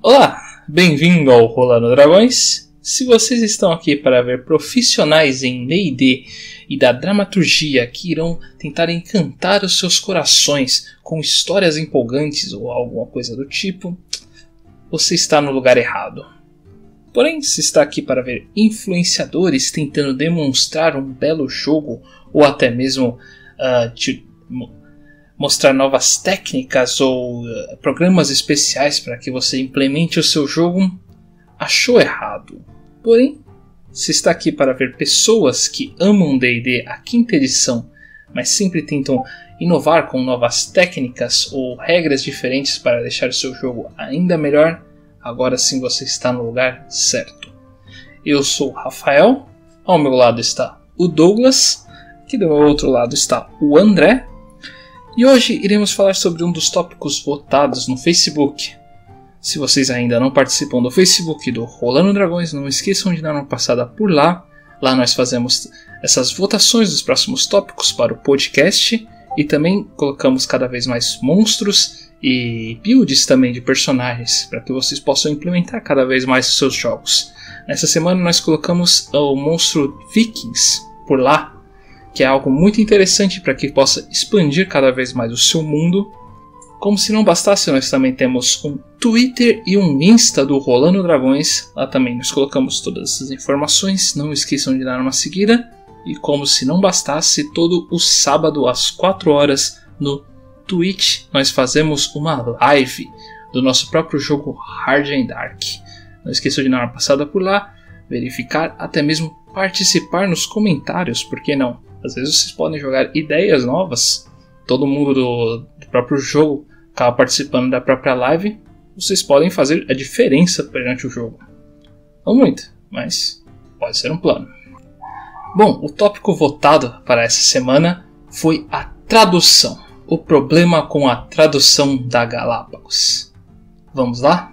Olá, bem-vindo ao Rolando Dragões. Se vocês estão aqui para ver profissionais em D&D e da dramaturgia que irão tentar encantar os seus corações com histórias empolgantes ou alguma coisa do tipo, você está no lugar errado. Porém, se está aqui para ver influenciadores tentando demonstrar um belo jogo ou até mesmo mostrar novas técnicas ou programas especiais para que você implemente o seu jogo, achou errado. Porém, se está aqui para ver pessoas que amam D&D a quinta edição, mas sempre tentam inovar com novas técnicas ou regras diferentes para deixar o seu jogo ainda melhor, agora sim você está no lugar certo. Eu sou o Rafael, ao meu lado está o Douglas, que do outro lado está o André, e hoje iremos falar sobre um dos tópicos votados no Facebook. Se vocês ainda não participam do Facebook do Rolando Dragões, não esqueçam de dar uma passada por lá. Lá nós fazemos essas votações dos próximos tópicos para o podcast e também colocamos cada vez mais monstros e builds também de personagens para que vocês possam implementar cada vez mais os seus jogos. Nessa semana nós colocamos o monstro Vikings por lá, que é algo muito interessante para que possa expandir cada vez mais o seu mundo. Como se não bastasse, nós também temos um Twitter e um Insta do Rolando Dragões. Lá também nós colocamos todas essas informações, não esqueçam de dar uma seguida. E como se não bastasse, todo o sábado às 4 horas no Twitch nós fazemos uma live do nosso próprio jogo Hard and Dark. Não esqueçam de dar uma passada por lá, verificar, até mesmo participar nos comentários, por que não? Às vezes vocês podem jogar ideias novas, todo mundo do próprio jogo acaba participando da própria live, vocês podem fazer a diferença perante o jogo. Não muito, mas pode ser um plano. Bom, o tópico votado para essa semana foi a tradução. O problema com a tradução da Galápagos. Vamos lá?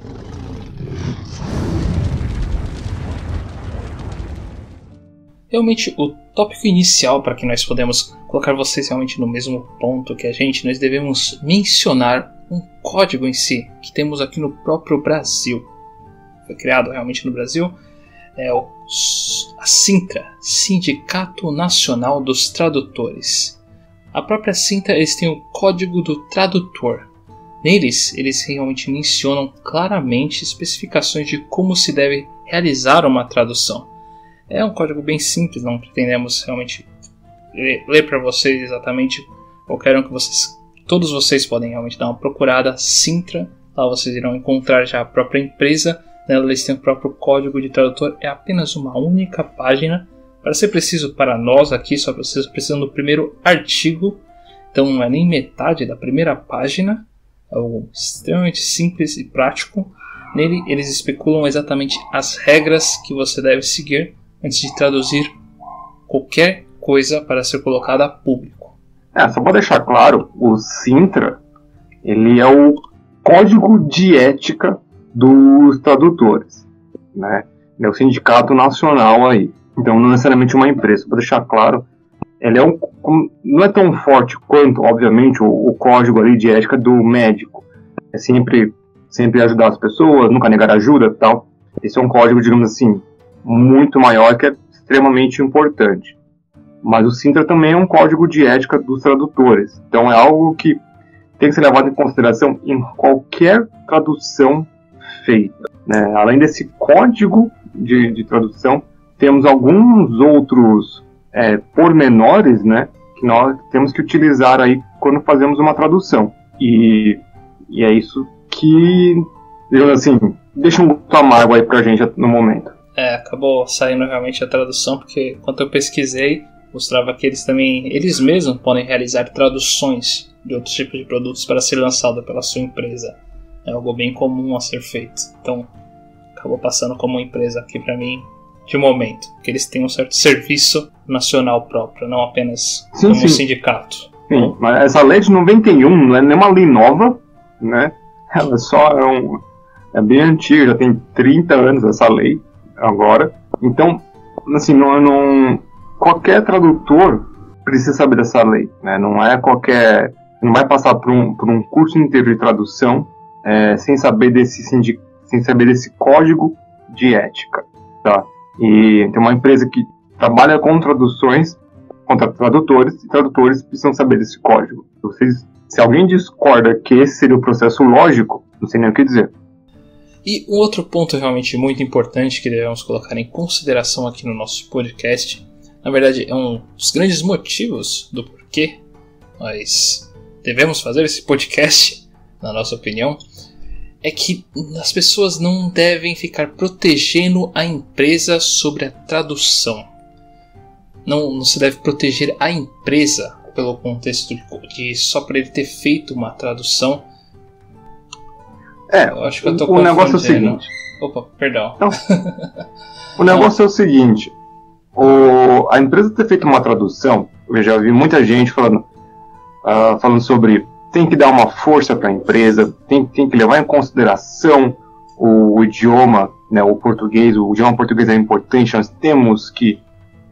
Realmente, o tópico inicial, para que nós podemos colocar vocês realmente no mesmo ponto que a gente, nós devemos mencionar um código em si, que temos aqui no próprio Brasil. Foi criado realmente no Brasil, é a Sintra, Sindicato Nacional dos Tradutores. A própria Sintra, eles têm o Código do Tradutor. Neles, eles realmente mencionam claramente especificações de como se deve realizar uma tradução. É um código bem simples, não pretendemos realmente ler para vocês exatamente qualquer um que todos vocês podem realmente dar uma procurada. Sintra, lá vocês irão encontrar já a própria empresa, nela eles têm o próprio código de tradutor, é apenas uma única página. Para ser preciso, para nós aqui, só vocês precisam do primeiro artigo, então não é nem metade da primeira página, é algo extremamente simples e prático. Nele eles especulam exatamente as regras que você deve seguir antes de traduzir qualquer coisa para ser colocada a público. Só para deixar claro, o Sintra, ele é o código de ética dos tradutores, né? Ele é o sindicato nacional aí. Então não necessariamente uma empresa, para deixar claro, ele é não é tão forte quanto, obviamente, o código ali de ética do médico. É sempre ajudar as pessoas, nunca negar ajuda e tal. Esse é um código, digamos assim, muito maior, que é extremamente importante. Mas o Sintra também é um código de ética dos tradutores. Então é algo que tem que ser levado em consideração em qualquer tradução feita, né? Além desse código de tradução, temos alguns outros pormenores, né, que nós temos que utilizar aí quando fazemos uma tradução. E é isso que, digamos assim, deixa um gosto amargo aí pra gente no momento. Acabou saindo realmente a tradução, porque quando eu pesquisei, mostrava que eles mesmos podem realizar traduções de outros tipos de produtos para ser lançado pela sua empresa. É algo bem comum a ser feito. Então, acabou passando como uma empresa aqui para mim, de momento, que eles têm um certo serviço nacional próprio, não apenas como um sindicato. Sim, mas essa lei de 91 não é nem uma lei nova, né? Ela só é bem antiga, já tem 30 anos essa lei agora. Então, assim, qualquer tradutor precisa saber dessa lei, né? Não vai passar por um curso inteiro de tradução sem saber desse código de ética, tá? E tem uma empresa que trabalha com traduções, contra tradutores, e tradutores precisam saber desse código. Se alguém discorda que esse seria o processo lógico, não sei nem o que dizer. E um outro ponto realmente muito importante que devemos colocar em consideração aqui no nosso podcast, na verdade é um dos grandes motivos do porquê nós devemos fazer esse podcast, na nossa opinião, é que as pessoas não devem ficar protegendo a empresa sobre a tradução. Não se deve proteger a empresa pelo contexto de só por ele ter feito uma tradução. Eu acho que eu tô confundindo. O negócio é o seguinte. Opa, perdão. Não. O negócio é o seguinte. A empresa ter feito uma tradução, eu já vi muita gente falando sobre tem que dar uma força para a empresa, tem que levar em consideração o idioma, né, o português. O idioma português é importante, nós temos que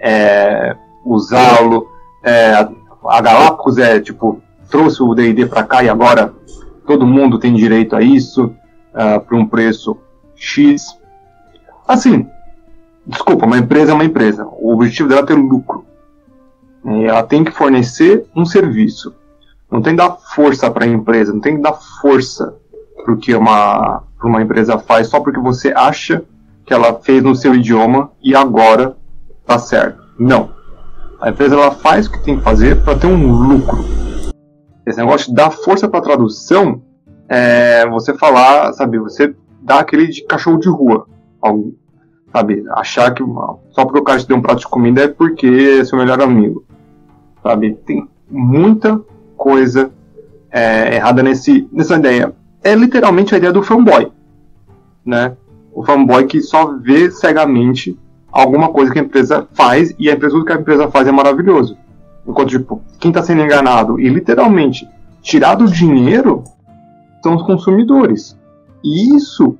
usá-lo. A Galápagos trouxe o D&D para cá e agora todo mundo tem direito a isso, por um preço X. Assim, desculpa, uma empresa é uma empresa. O objetivo dela é ter lucro. E ela tem que fornecer um serviço. Não tem que dar força para a empresa, não tem que dar força para o que uma empresa faz só porque você acha que ela fez no seu idioma e agora tá certo. Não. A empresa ela faz o que tem que fazer para ter um lucro. Esse negócio de dar força para tradução é você falar, sabe, você dá aquele de cachorro de rua. Sabe, achar que só porque o cara te deu um prato de comida é porque é seu melhor amigo. Sabe, tem muita coisa errada nessa ideia. É literalmente a ideia do fanboy, né? O fanboy que só vê cegamente alguma coisa que a empresa faz e tudo que a empresa faz é maravilhoso. Enquanto, quem está sendo enganado e literalmente tirado o dinheiro são os consumidores. E isso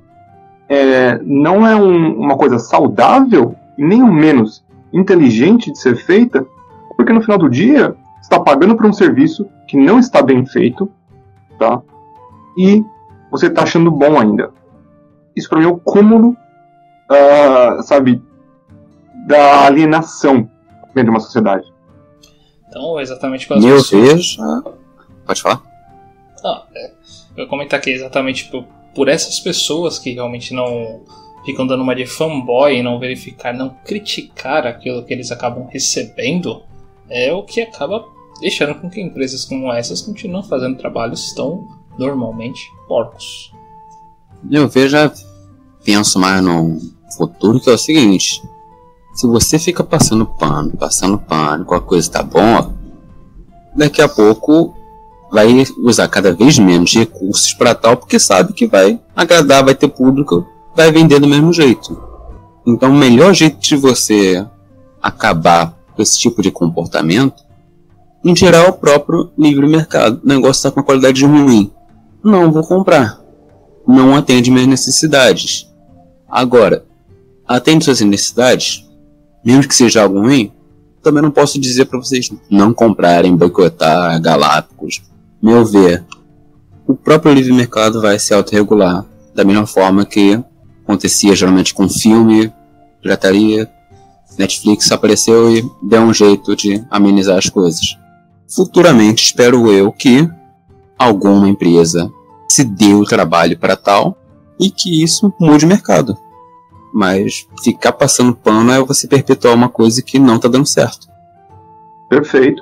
não é uma coisa saudável e nem o menos inteligente de ser feita, porque no final do dia você está pagando por um serviço que não está bem feito, tá? E você está achando bom ainda. Isso para mim é o cúmulo, sabe, da alienação dentro de uma sociedade. Então, exatamente pelas Meu pessoas... Deus. Pode falar? Eu ia comentar que exatamente por essas pessoas que realmente não ficam dando uma de fanboy, não verificar, não criticar aquilo que eles acabam recebendo, é o que acaba deixando com que empresas como essas continuem fazendo trabalhos tão normalmente porcos. Eu penso mais no futuro, que é o seguinte: se você fica passando pano, qualquer coisa tá bom, daqui a pouco vai usar cada vez menos recursos para tal, porque sabe que vai agradar, vai ter público, vai vender do mesmo jeito. Então o melhor jeito de você acabar com esse tipo de comportamento, em geral, é o próprio livre mercado. O negócio está com uma qualidade ruim, não vou comprar, não atende minhas necessidades. Agora, atende suas necessidades, mesmo que seja algo ruim, também não posso dizer para vocês não comprarem, boicotar Galápagos. Meu ver, o próprio livre mercado vai se autorregular da mesma forma que acontecia geralmente com filme, pirataria. Netflix apareceu e deu um jeito de amenizar as coisas. Futuramente, espero eu que alguma empresa se dê o trabalho para tal e que isso mude o mercado. Mas ficar passando pano é você perpetuar uma coisa que não está dando certo. Perfeito.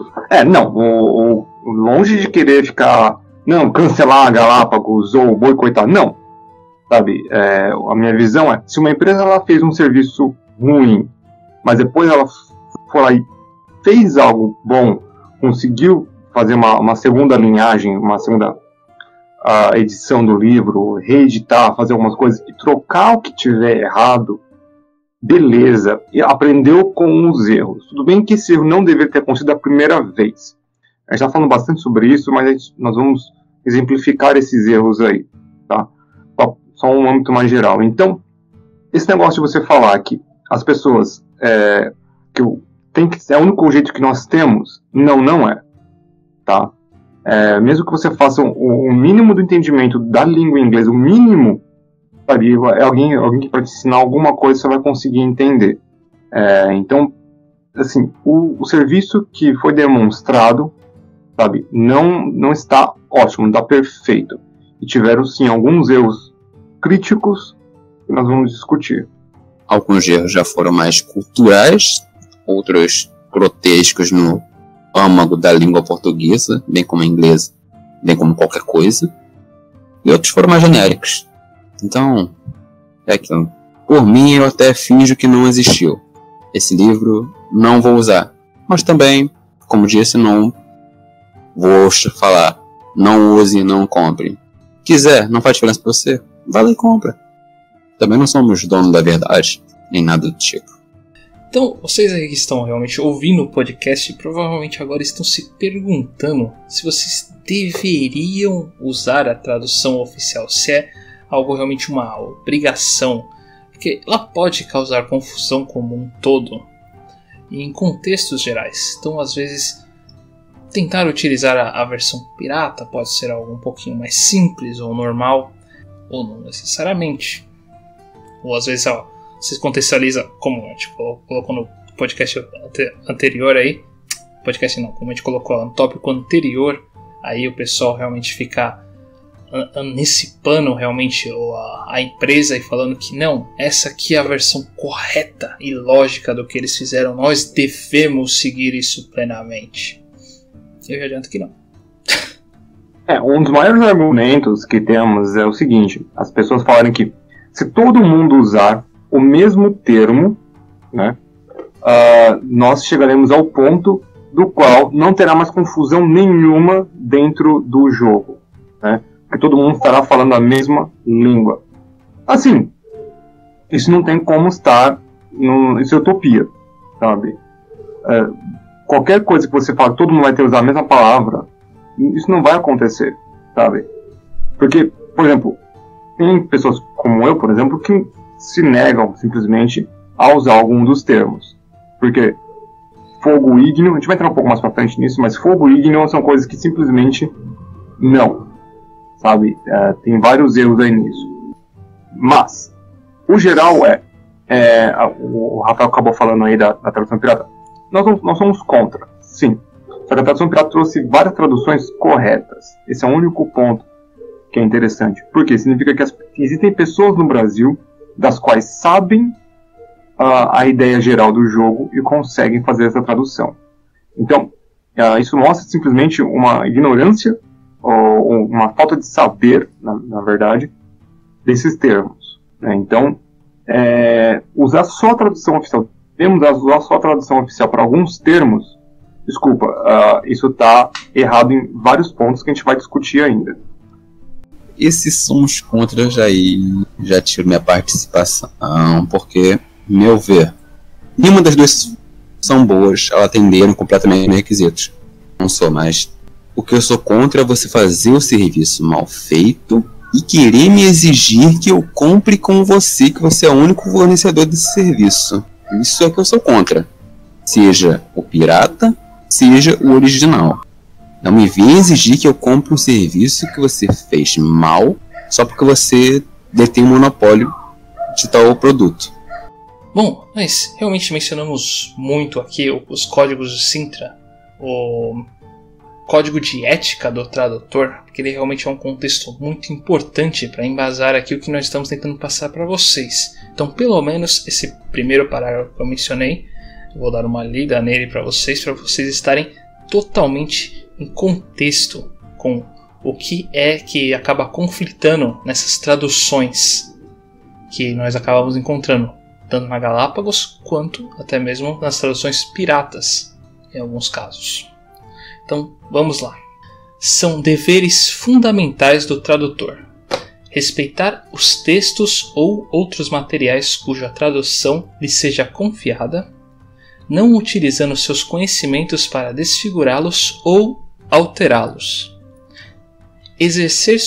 Longe de querer cancelar a Galápagos ou boicotar, não. Sabe, a minha visão é, se uma empresa ela fez um serviço ruim, mas depois ela foi lá e fez algo bom, conseguiu fazer uma segunda linhagem, uma segunda edição do livro, reeditar, fazer algumas coisas e trocar o que tiver errado, beleza, e aprendeu com os erros. Tudo bem que esse erro não deveria ter acontecido a primeira vez. A gente está falando bastante sobre isso, mas nós vamos exemplificar esses erros aí, tá? Só um âmbito mais geral. Então, esse negócio de você falar que as pessoas é o único jeito que nós temos, não é, tá? mesmo que você faça o mínimo do entendimento da língua inglesa, o mínimo, sabe, alguém que vai te ensinar alguma coisa, você vai conseguir entender. Então, assim, o serviço que foi demonstrado, sabe, não está ótimo, não está perfeito. E tiveram, sim, alguns erros críticos que nós vamos discutir. Alguns erros já foram mais culturais, outros grotescos no âmago da língua portuguesa, bem como a inglesa, bem como qualquer coisa. E outros foram mais genéricos. Então, é aquilo. Por mim, eu até finjo que não existiu. Esse livro não vou usar. Mas também, como disse, não vou falar. Não use, não compre. Quiser, não faz diferença pra você, vai lá e compra. Também não somos donos da verdade, nem nada do tipo. Então, vocês aí que estão realmente ouvindo o podcast, provavelmente agora estão se perguntando se vocês deveriam usar a tradução oficial, se é algo realmente uma obrigação, porque ela pode causar confusão como um todo, e em contextos gerais. Então, às vezes, tentar utilizar a versão pirata pode ser algo um pouquinho mais simples ou normal, ou não necessariamente. Ou às vezes, você contextualiza, como a gente colocou no podcast anterior aí, podcast não, como a gente colocou no tópico anterior, aí o pessoal realmente fica nesse pano realmente, ou a empresa, e falando que não, essa aqui é a versão correta e lógica do que eles fizeram, nós devemos seguir isso plenamente. Eu já adianto que não. Um dos maiores argumentos que temos é o seguinte: as pessoas falarem que se todo mundo usar o mesmo termo, né, nós chegaremos ao ponto do qual não terá mais confusão nenhuma dentro do jogo, né, porque todo mundo estará falando a mesma língua. Assim, isso não tem como estar, isso é utopia, sabe? Qualquer coisa que você fala, todo mundo vai ter que usar a mesma palavra, isso não vai acontecer, sabe? Porque, por exemplo, tem pessoas como eu, por exemplo, que se negam simplesmente a usar algum dos termos. Porque fogo ígneo, a gente vai entrar um pouco mais pra frente nisso, mas fogo ígneo são coisas que simplesmente não, sabe? Tem vários erros aí nisso. Mas, o geral o Rafael acabou falando aí da tradução pirata. Nós somos contra, sim. Só que a tradução pirata trouxe várias traduções corretas. Esse é o único ponto que é interessante. Porque significa que existem pessoas no Brasil das quais sabem a ideia geral do jogo e conseguem fazer essa tradução. Então, isso mostra simplesmente uma ignorância ou uma falta de saber, na verdade, desses termos, né? Então, usar só a tradução oficial, devemos usar só a tradução oficial para alguns termos, desculpa, isso está errado em vários pontos que a gente vai discutir ainda. Esses somos contra já tiro minha participação, porque, meu ver, nenhuma das duas são boas ao atenderem completamente requisitos. Não sou mais. O que eu sou contra é você fazer o serviço mal feito e querer me exigir que eu compre com você, que você é o único fornecedor desse serviço. Isso é que eu sou contra. Seja o pirata, seja o original. Não me venha exigir que eu compre um serviço que você fez mal só porque você detém o monopólio de tal produto. Bom, mas realmente mencionamos muito aqui os códigos de Sintra, o código de ética do tradutor, porque ele realmente é um contexto muito importante para embasar aqui o que nós estamos tentando passar para vocês. Então, pelo menos esse primeiro parágrafo que eu mencionei, eu vou dar uma lida nele para vocês estarem totalmente em contexto com o que é que acaba conflitando nessas traduções que nós acabamos encontrando, tanto na Galápagos quanto até mesmo nas traduções piratas, em alguns casos. Então, vamos lá. São deveres fundamentais do tradutor: respeitar os textos ou outros materiais cuja tradução lhe seja confiada, não utilizando seus conhecimentos para desfigurá-los ou alterá-los. Exercer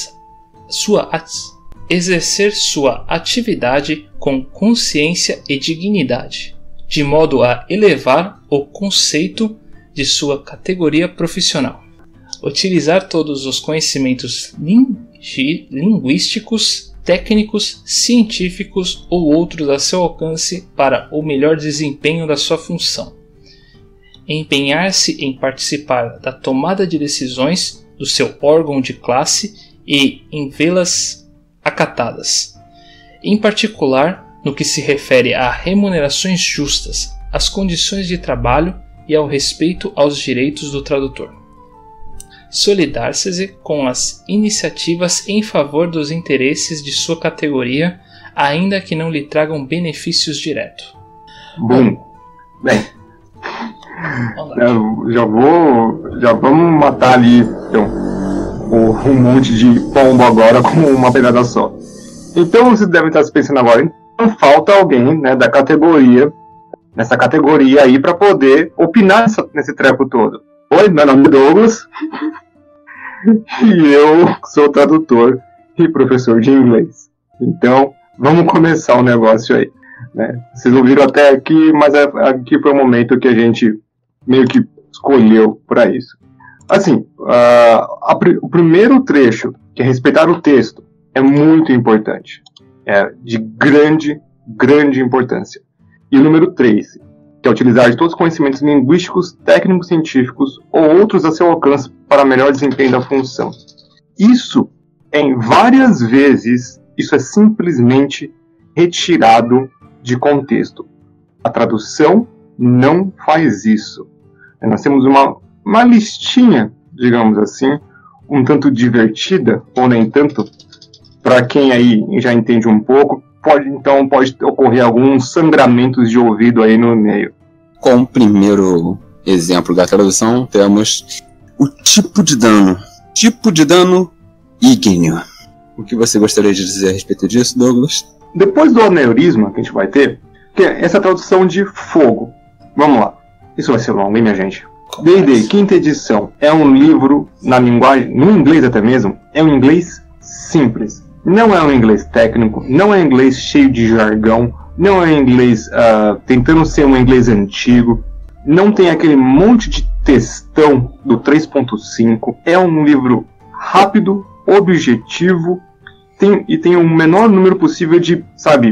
sua atividade com consciência e dignidade, de modo a elevar o conceito de sua categoria profissional. utilizar todos os conhecimentos linguísticos, técnicos, científicos ou outros a seu alcance para o melhor desempenho da sua função. Empenhar-se em participar da tomada de decisões do seu órgão de classe e em vê-las acatadas. Em particular, no que se refere a remunerações justas, às condições de trabalho e ao respeito aos direitos do tradutor. Solidar-se com as iniciativas em favor dos interesses de sua categoria, ainda que não lhe tragam benefícios diretos. Bem, já vamos matar ali um monte de pombo agora com uma pedrada só. Então vocês devem estar se pensando agora, então falta alguém, né, da categoria, nessa categoria aí, para poder opinar nesse treco todo. Oi, meu nome é Douglas e eu sou tradutor e professor de inglês. Então vamos começar o negócio aí, né? Vocês ouviram até aqui, mas aqui foi o momento que a gente meio que escolheu para isso. Assim, o primeiro trecho, que é respeitar o texto, é muito importante. É de grande importância. E o número 3, que é utilizar de todos os conhecimentos linguísticos, técnicos, científicos ou outros a seu alcance para melhor desempenho da função. Isso, em várias vezes, isso é simplesmente retirado de contexto. A tradução não faz isso. Nós temos uma listinha, digamos assim, um tanto divertida, ou nem tanto, para quem aí já entende um pouco, pode ocorrer alguns sangramentos de ouvido aí no meio. Como primeiro exemplo da tradução, temos o tipo de dano. Tipo de dano ígneo. O que você gostaria de dizer a respeito disso, Douglas? Depois do aneurisma que a gente vai ter, que é essa tradução de fogo. Vamos lá. Isso vai ser longo, hein, minha gente? D&D, quinta edição, é um livro na linguagem, no inglês até mesmo, é um inglês simples. Não é um inglês técnico, não é um inglês cheio de jargão, não é um inglês tentando ser um inglês antigo, não tem aquele monte de textão do 3.5. É um livro rápido, objetivo, tem o menor número possível de,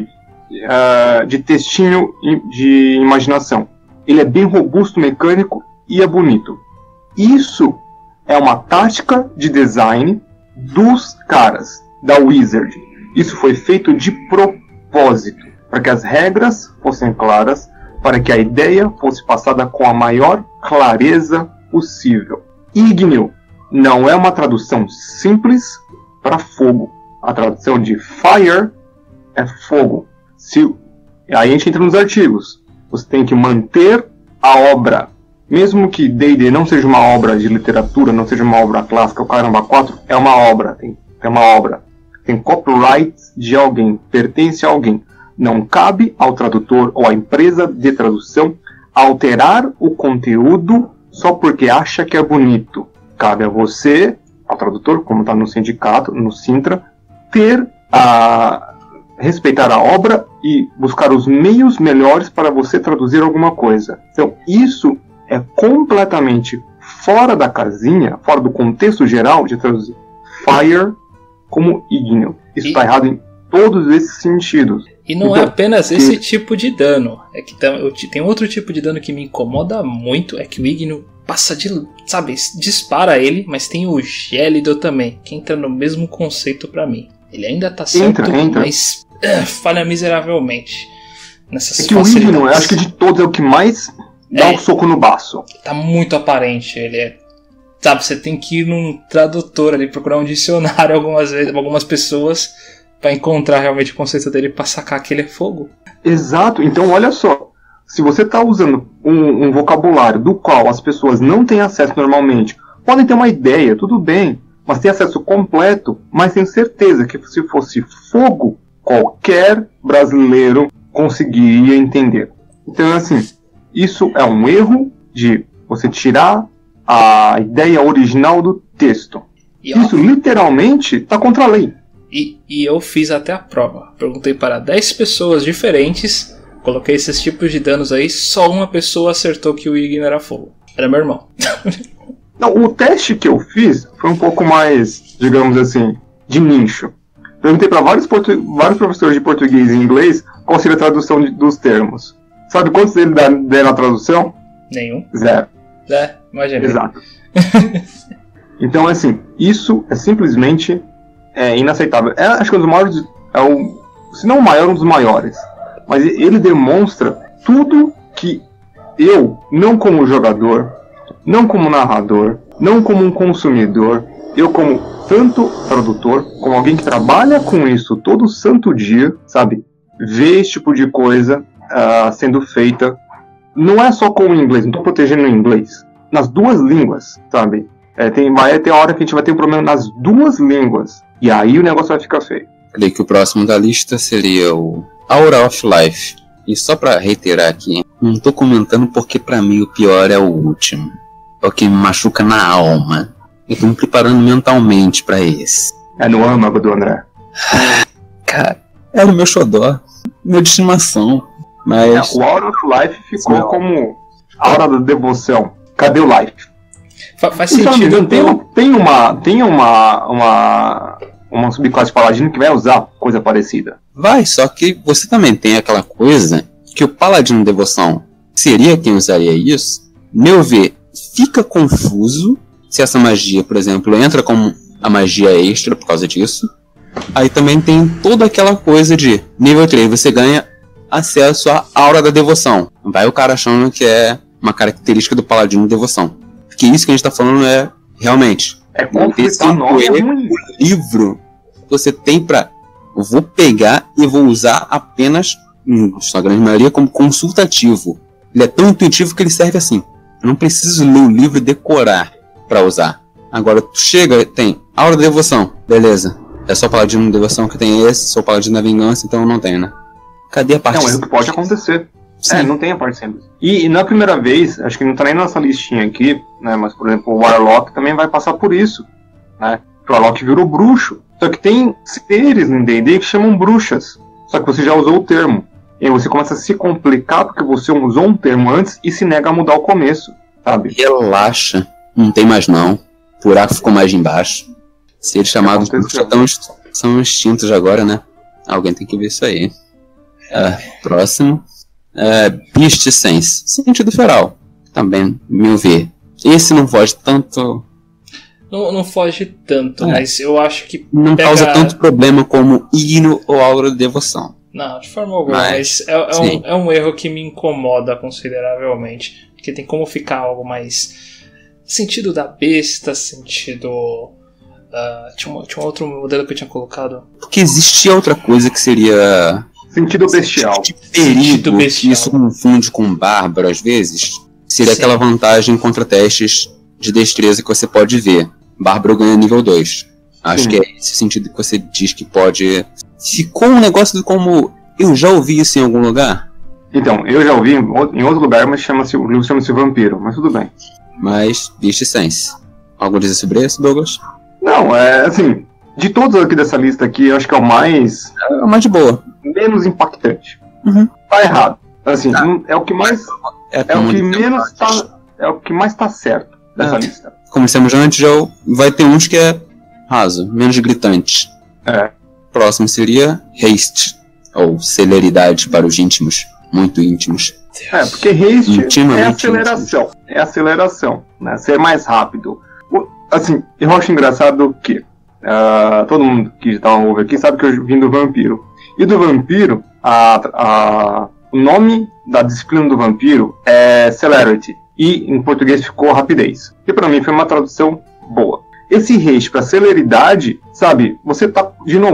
de textinho de imaginação. Ele é bem robusto, mecânico e é bonito. Isso é uma tática de design dos caras da Wizard. Isso foi feito de propósito, para que as regras fossem claras, para que a ideia fosse passada com a maior clareza possível. Ígneo não é uma tradução simples para fogo. A tradução de fire é fogo. Aí a gente entra nos artigos. Você tem que manter a obra, mesmo que D&D não seja uma obra de literatura, não seja uma obra clássica, o Caramba 4 é uma obra, é uma obra. Tem copyright de alguém, pertence a alguém. Não cabe ao tradutor ou à empresa de tradução alterar o conteúdo só porque acha que é bonito. Cabe a você, ao tradutor, como está no sindicato, no Sintra, respeitar a obra e buscar os meios melhores para você traduzir alguma coisa. Então, isso é completamente fora da casinha, fora do contexto geral de traduzir fire como ígneo. Isso está errado em todos esses sentidos. E não é apenas esse tipo de dano. É que tem outro tipo de dano que me incomoda muito, é que o ígneo passa dispara ele, mas tem o gélido também, que entra no mesmo conceito pra mim. Ele ainda tá certo, mas falha miseravelmente nessas facilidades. O ígneo, eu acho que de todos é o que mais dá um soco no baço. Tá muito aparente, ele é... você tem que ir num tradutor ali, procurar um dicionário algumas pessoas pra encontrar realmente o conceito dele, pra sacar que ele é fogo. Exato, então olha só, se você tá usando um vocabulário do qual as pessoas não têm acesso normalmente, podem ter uma ideia, tudo bem, mas tem acesso completo, mas tenho certeza que se fosse fogo, qualquer brasileiro conseguiria entender. Então assim, isso é um erro de você tirar a ideia original do texto. Isso literalmente está contra a lei. E eu fiz até a prova. Perguntei para 10 pessoas diferentes, coloquei esses tipos de danos aí, só uma pessoa acertou que o ígneo era fogo. Era meu irmão. Não, o teste que eu fiz foi um pouco mais, digamos assim, de nicho. Perguntei para vários professores de português e inglês qual seria a tradução dos termos. Sabe quantos eles deram a tradução? Nenhum. 0. Imagina. Exato. Então, assim, isso é simplesmente inaceitável. Acho que um dos maiores, se não o maior, um dos maiores. Mas ele demonstra tudo que eu, não como jogador, não como narrador, não como um consumidor, eu como tanto tradutor, como alguém que trabalha com isso todo santo dia, sabe? Vê esse tipo de coisa sendo feita. Não é só com o inglês, não estou protegendo o inglês. Nas duas línguas, sabe? Vai ter a hora que a gente vai ter um problema nas duas línguas. E aí o negócio vai ficar feio. Creio que o próximo da lista seria o Aura of Life. E só pra reiterar aqui, não tô comentando porque pra mim o pior é o último. É o que me machuca na alma. Eu tô me preparando mentalmente pra esse. É no âmago do André. Cara, era o meu xodó. Meu de estimação. Mas... o Aura of Life ficou como Aura da Devoção. Cadê o Life? Faz sentido. Tem uma subclasse paladino que vai usar coisa parecida. Vai, só que você também tem aquela coisa que o paladino devoção seria quem usaria isso. Meu ver, fica confuso se essa magia, por exemplo, entra como a magia extra por causa disso. Aí também tem toda aquela coisa de nível 3, você ganha acesso à aura da devoção. Vai o cara achando que é uma característica do paladino devoção. Porque isso que a gente tá falando é realmente conflitar o livro que você tem pra... Eu vou pegar e vou usar apenas, em sua grande maioria, como consultativo. Ele é tão intuitivo que ele serve assim. Eu não preciso ler o livro e decorar pra usar. Agora, tu chega, tem Aura da Devoção. Beleza. É só paladino da devoção que tem esse, sou paladino da vingança, então não tem, né? Cadê a parte? Não, isso pode acontecer. Sim. Não tem a parte simples. E na primeira vez, acho que não tá nem nessa listinha aqui, né? Mas, por exemplo, o Warlock também vai passar por isso, né? O Warlock virou bruxo. Só que tem seres no D&D que chamam bruxas. Só que você já usou o termo. E aí você começa a se complicar porque você usou um termo antes e se nega a mudar o começo, sabe? Relaxa. Não tem mais não. O buraco ficou mais embaixo. Seres chamados bruxas são extintos agora, né? Alguém tem que ver isso aí. Próximo. Beast Sense. Sentido feral. Também, meu ver. Esse não foge tanto... Não foge tanto, mas eu acho que não causa tanto problema como Hino ou Aura de Devoção. Não, de forma alguma, mas é um erro que me incomoda consideravelmente. Porque tem como ficar algo mais... Sentido da besta, sentido... tinha um outro modelo que eu tinha colocado. Porque existia outra coisa que seria... Sentido bestial. De perigo, que isso confunde com bárbaro às vezes. Seria aquela vantagem contra testes de destreza que você pode ver. Bárbaro ganha nível 2. Acho que é esse sentido que você diz que pode... Ficou um negócio como... Eu já ouvi isso em algum lugar? Então, eu já ouvi em outro lugar, mas o livro chama-se Vampiro, mas tudo bem. Mas, Beast Sense. Algo a dizer sobre isso, Douglas? Não, assim... De todos aqui dessa lista aqui, eu acho que é o mais... É o mais de boa. Menos impactante. Tá errado. Assim, é o que mais... É o que mais tá certo dessa lista. Como dissemos antes, já vai ter uns que é raso, menos gritante. Próximo seria Haste, ou celeridade para os íntimos, muito íntimos. Porque Haste é aceleração. Íntimos. É aceleração, né? Ser mais rápido. Assim, eu acho engraçado que todo mundo que está ouvindo aqui sabe que eu vim do Vampiro. E do Vampiro, o nome da disciplina do Vampiro é Celerity. E em português ficou rapidez. Que pra mim foi uma tradução boa. Esse haste para celeridade, sabe, você tá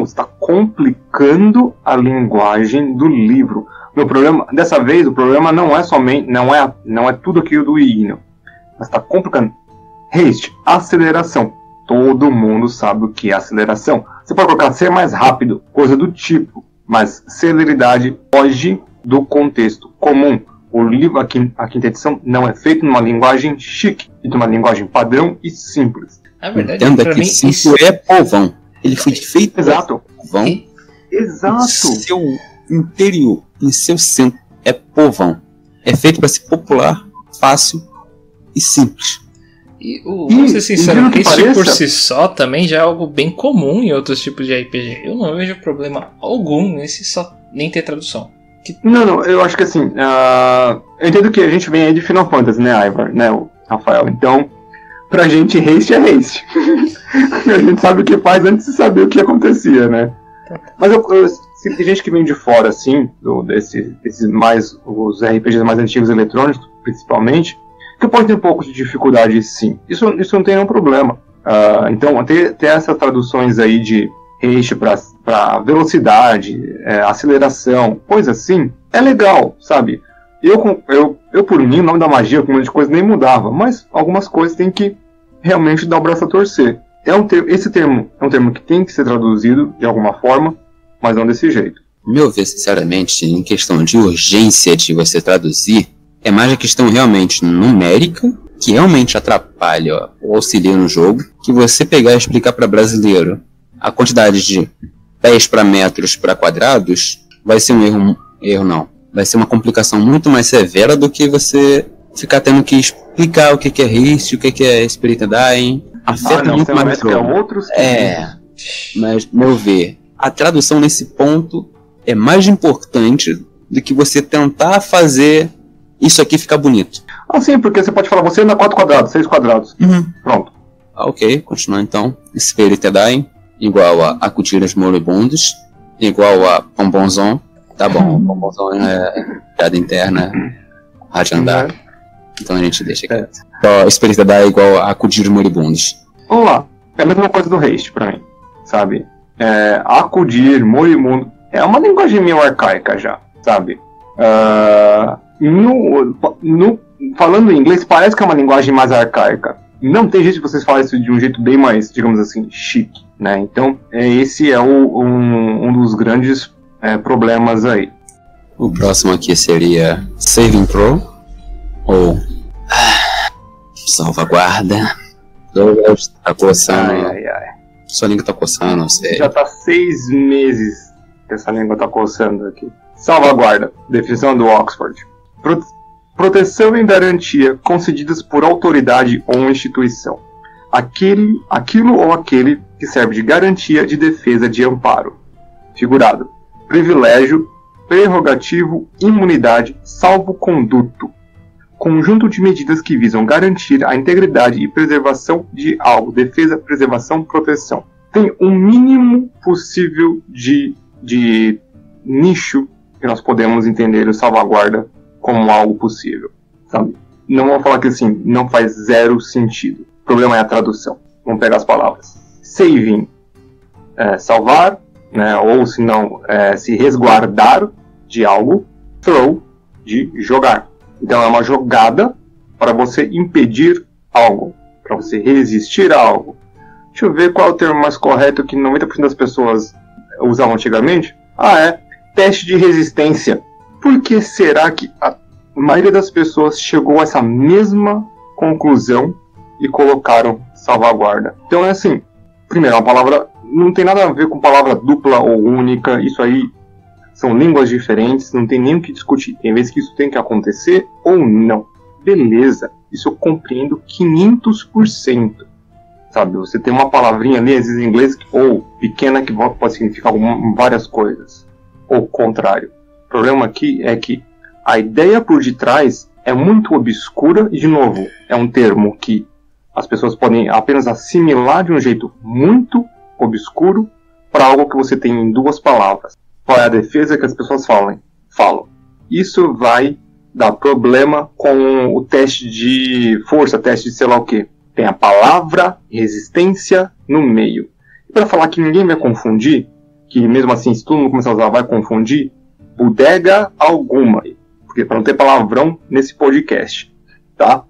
complicando a linguagem do livro. Meu problema, dessa vez, o problema não é somente, não é tudo aquilo do Hino, mas tá complicando. Haste, aceleração. Todo mundo sabe o que é aceleração. Você pode colocar ser mais rápido, coisa do tipo, mas celeridade foge do contexto comum. O livro, a quinta edição, não é feito numa linguagem chique, é numa linguagem padrão e simples. Na verdade, entenda que isso é povão. Ele foi feito exato. Povão. Exato. Em seu interior, em seu centro, é povão. É feito para ser popular, fácil e simples. Vamos ser sinceros, que este pareça, por si só também já é algo bem comum em outros tipos de RPG. Eu não vejo problema algum nesse só nem ter tradução. Não, eu acho que assim, eu entendo que a gente vem aí de Final Fantasy, né, Ivar, né, o Rafael? Então, pra gente, haste é haste. A gente sabe o que faz antes de saber o que acontecia, né? Mas se tem gente que vem de fora, assim, desses mais, os RPGs mais antigos eletrônicos, principalmente, que pode ter um pouco de dificuldade, sim. Isso não tem nenhum problema. Então, ter essas traduções aí de haste para velocidade, aceleração, coisa assim, é legal, sabe? Eu por mim, o nome da magia, com um monte de coisa, nem mudava, mas algumas coisas tem que realmente dar o braço a torcer. Esse termo é um termo que tem que ser traduzido de alguma forma, mas não desse jeito. Meu ver, sinceramente, em questão de urgência de você traduzir, é mais a questão realmente numérica, que realmente atrapalha ou auxilia no jogo, que você pegar e explicar para brasileiro a quantidade de pés para metros para quadrados, vai ser um erro não. Vai ser uma complicação muito mais severa do que você ficar tendo que explicar o que é haste, o que é Spirit Dying. Afeta muito mais o jogo. Mas, meu ver, a tradução nesse ponto é mais importante do que você tentar fazer isso aqui ficar bonito. Sim, porque você pode falar, você anda 4 quadrados, 6 quadrados. Pronto. Ok, continua então. Spirit Dying, igual a Acutiras Moribundos, igual a Pombonzon. Tá bom, Pombonzon é piada interna, rádio andar. Então a gente deixa aqui. Spirit Dying igual a Acutiras Moribundos. Vamos lá. É a mesma coisa do haste pra mim, sabe? Acudir, moribundo, é uma linguagem meio arcaica já, sabe? Falando em inglês, parece que é uma linguagem mais arcaica. Não tem jeito de vocês falarem isso de um jeito bem mais, digamos assim, chique, né? Então, esse é um dos grandes problemas aí. O próximo aqui seria Saving Throw, ou salvaguarda. Tá coçando. Sua língua tá coçando, não sei. Já tá 6 meses que essa língua tá coçando aqui. Salvaguarda, definição do Oxford. Proteção e garantia concedidas por autoridade ou instituição. Aquilo ou aquele que serve de garantia de defesa de amparo. Figurado. Privilégio, prerrogativo, imunidade, salvo-conduto. Conjunto de medidas que visam garantir a integridade e preservação de algo. Defesa, preservação, proteção. Tem o mínimo possível de nicho que nós podemos entender o salvaguarda como algo possível, sabe? Não vou falar que assim, não faz zero sentido. O problema é a tradução. Vamos pegar as palavras. Saving, salvar, né? Ou se não, se resguardar de algo. Throw, de jogar. Então é uma jogada para você impedir algo, para você resistir a algo. Deixa eu ver qual é o termo mais correto que 90% das pessoas usavam antigamente. Teste de resistência. Por que será que a maioria das pessoas chegou a essa mesma conclusão e colocaram salvaguarda? Então é assim, primeiro, uma palavra não tem nada a ver com palavra dupla ou única, isso aí são línguas diferentes, não tem nem o que discutir. Tem vezes que isso tem que acontecer ou não. Beleza, isso eu compreendo 500%. Sabe, você tem uma palavrinha ali, às vezes em inglês, ou pequena, que pode significar várias coisas. Ou o contrário. O problema aqui é que a ideia por detrás é muito obscura e, de novo, é um termo que as pessoas podem apenas assimilar de um jeito muito obscuro para algo que você tem em 2 palavras. Qual é a defesa que as pessoas falam? Isso vai dar problema com o teste de força, teste de sei lá o que. Tem a palavra resistência no meio. E para falar que ninguém vai confundir, que mesmo assim, se todo mundo começar a usar, vai confundir, bodega alguma. Porque para não ter palavrão nesse podcast, tá?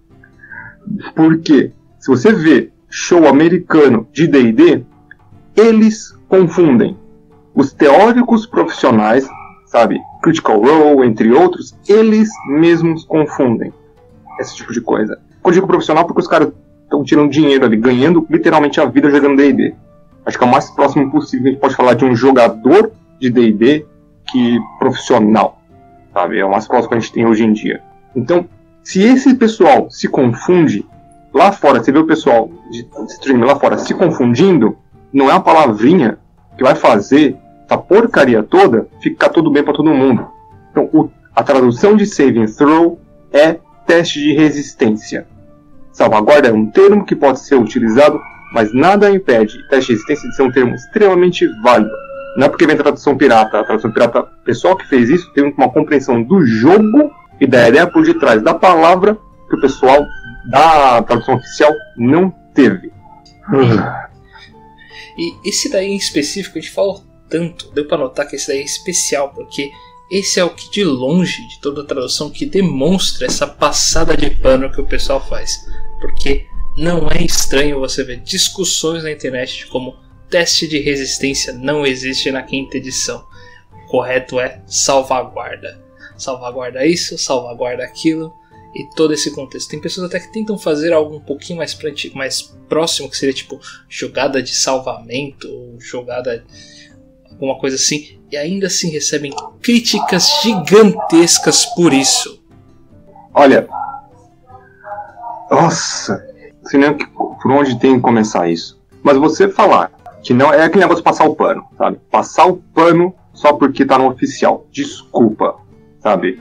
Porque se você vê show americano de D&D, eles confundem. Os teóricos profissionais, sabe, Critical Role, entre outros, eles mesmos confundem esse tipo de coisa. Eu digo profissional porque os caras estão tirando dinheiro ali, ganhando literalmente a vida jogando D&D. Acho que é o mais próximo possível que a gente pode falar de um jogador de D&D que profissional, sabe? É o mais próximo que a gente tem hoje em dia. Então, se esse pessoal se confunde, lá fora, você vê o pessoal de stream lá fora se confundindo, não é uma palavrinha que vai fazer essa porcaria toda ficar tudo bem para todo mundo. Então, a tradução de saving throw é teste de resistência. Salvaguarda é um termo que pode ser utilizado, mas nada impede teste de resistência de ser um termo extremamente válido. Não é porque vem tradução pirata. A tradução pirata, o pessoal que fez isso tem uma compreensão do jogo e da ideia por detrás da palavra que o pessoal da tradução oficial não teve. E esse daí em específico, a gente falou tanto, deu pra notar que esse daí é especial, porque esse é o que de longe de toda a tradução que demonstra essa passada de pano que o pessoal faz. Porque não é estranho você ver discussões na internet de como teste de resistência não existe na quinta edição. O correto é salvaguarda. Salvaguarda isso, salvaguarda aquilo e todo esse contexto. Tem pessoas até que tentam fazer algo um pouquinho mais próximo, que seria tipo jogada de salvamento ou jogada alguma coisa assim, e ainda assim recebem críticas gigantescas por isso. Olha, nossa, não sei nem por onde tem que começar isso. Mas você falar que não é aquele negócio de passar o pano, sabe? Passar o pano só porque tá no oficial. Desculpa, sabe?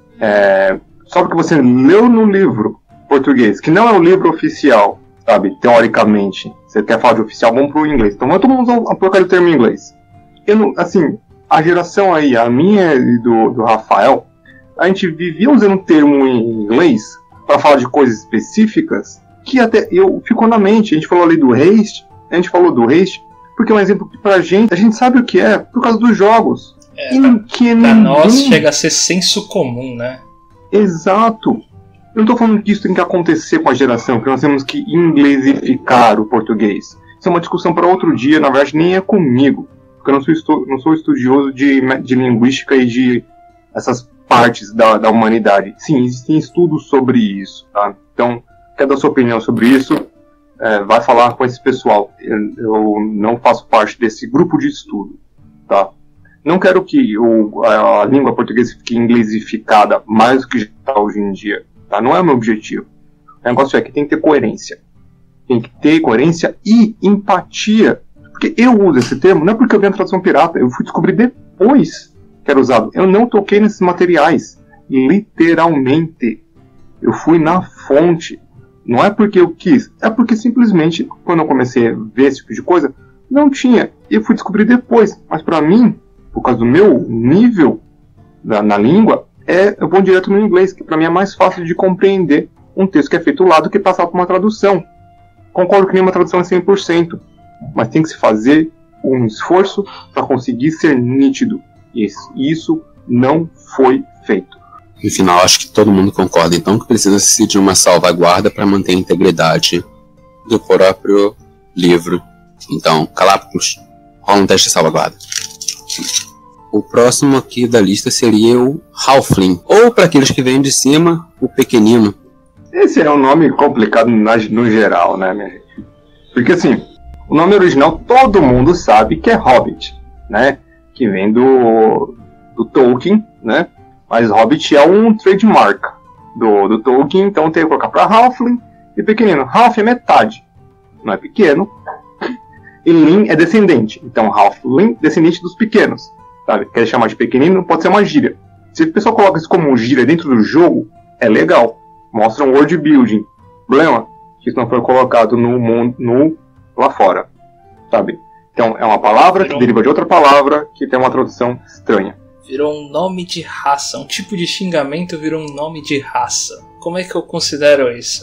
Só porque você leu no livro português, que não é o livro oficial, sabe? Teoricamente. Você quer falar de oficial, vamos pro inglês. Então todo mundo usa a porcaria do termo em inglês. Eu não, assim, a geração aí, a minha e do Rafael, a gente vivia usando um termo em inglês para falar de coisas específicas que até eu ficou na mente. A gente falou ali do haste, porque é um exemplo que pra gente, a gente sabe o que é por causa dos jogos. Pra nós chega a ser senso comum, né? Exato. Eu não tô falando que isso tem que acontecer com a geração, que nós temos que inglesificar o português. Isso é uma discussão para outro dia, na verdade nem é comigo. Porque eu não sou estudioso de linguística e de essas partes da humanidade. Sim, existem estudos sobre isso, tá? Então, quer dar sua opinião sobre isso, vai falar com esse pessoal. Eu não faço parte desse grupo de estudo, tá? Não quero que a língua portuguesa fique inglesificada mais do que já está hoje em dia, tá? Não é o meu objetivo. O negócio é que tem que ter coerência. Tem que ter coerência e empatia. Porque eu uso esse termo, não é porque eu vi a tradução pirata, eu fui descobrir depois que era usado. Eu não toquei nesses materiais, literalmente. Eu fui na fonte. Não é porque eu quis, é porque simplesmente, quando eu comecei a ver esse tipo de coisa, não tinha. E eu fui descobrir depois. Mas pra mim, por causa do meu nível na língua, eu vou direto no inglês, que pra mim é mais fácil de compreender um texto que é feito lá do que passar por uma tradução. Concordo que nenhuma tradução é 100%. Mas tem que se fazer um esforço para conseguir ser nítido. E isso não foi feito. No final, acho que todo mundo concorda, então, que precisa-se de uma salvaguarda para manter a integridade do próprio livro. Então, Calápagos, rola um teste de salvaguarda. O próximo aqui da lista seria o Halfling, ou para aqueles que vêm de cima, o Pequenino. Esse é um nome complicado no geral, né, minha gente? Porque assim, o nome original todo mundo sabe que é Hobbit, né? Que vem do Tolkien, né? Mas Hobbit é um trademark do Tolkien, então tem que colocar para Halfling e Pequenino. Half é metade, não é pequeno. E Lin é descendente, então Halfling, descendente dos pequenos, sabe? Quer chamar de pequenino, pode ser uma gíria. Se o pessoal coloca isso como gíria dentro do jogo, é legal. Mostra um world building. O problema é que isso não foi colocado no mundo lá fora, sabe? Então é uma palavra que deriva de outra palavra que tem uma tradução estranha. Virou um nome de raça, um tipo de xingamento virou um nome de raça. Como é que eu considero isso?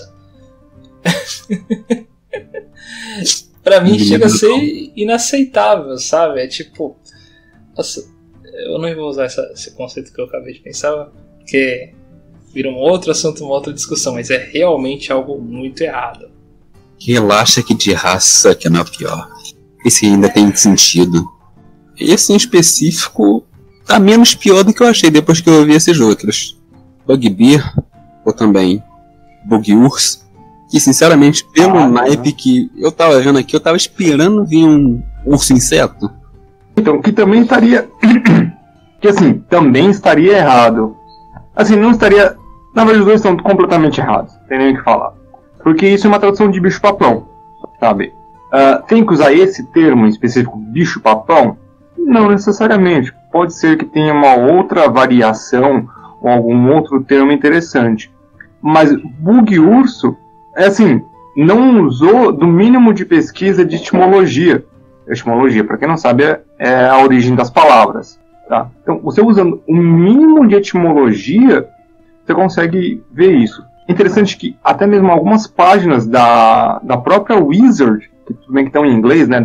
Pra mim chega a ser inaceitável, sabe? É tipo... Nossa, eu não vou usar esse conceito que eu acabei de pensar, porque vira um outro assunto, uma outra discussão, mas é realmente algo muito errado. Relaxa que de raça que não é o pior. Esse ainda tem sentido. Esse em específico tá menos pior do que eu achei depois que eu ouvi esses outros. Bugbear, ou também Bug-Urs, que sinceramente pelo naipe que eu tava vendo aqui, eu tava esperando vir um urso inseto. Então, que também estaria... que assim, também estaria errado. Assim, não estaria... Na verdade, os dois estão completamente errados, não tem nem o que falar. Porque isso é uma tradução de bicho-papão, sabe? Tem que usar esse termo em específico, bicho-papão? Não necessariamente. Pode ser que tenha uma outra variação ou algum outro termo interessante. Mas bug-urso, não usou do mínimo de pesquisa de etimologia. Etimologia, para quem não sabe, é a origem das palavras. Tá? Então, você usando o mínimo de etimologia, você consegue ver isso. Interessante que até mesmo algumas páginas da própria Wizard, que tudo bem que estão em inglês, né,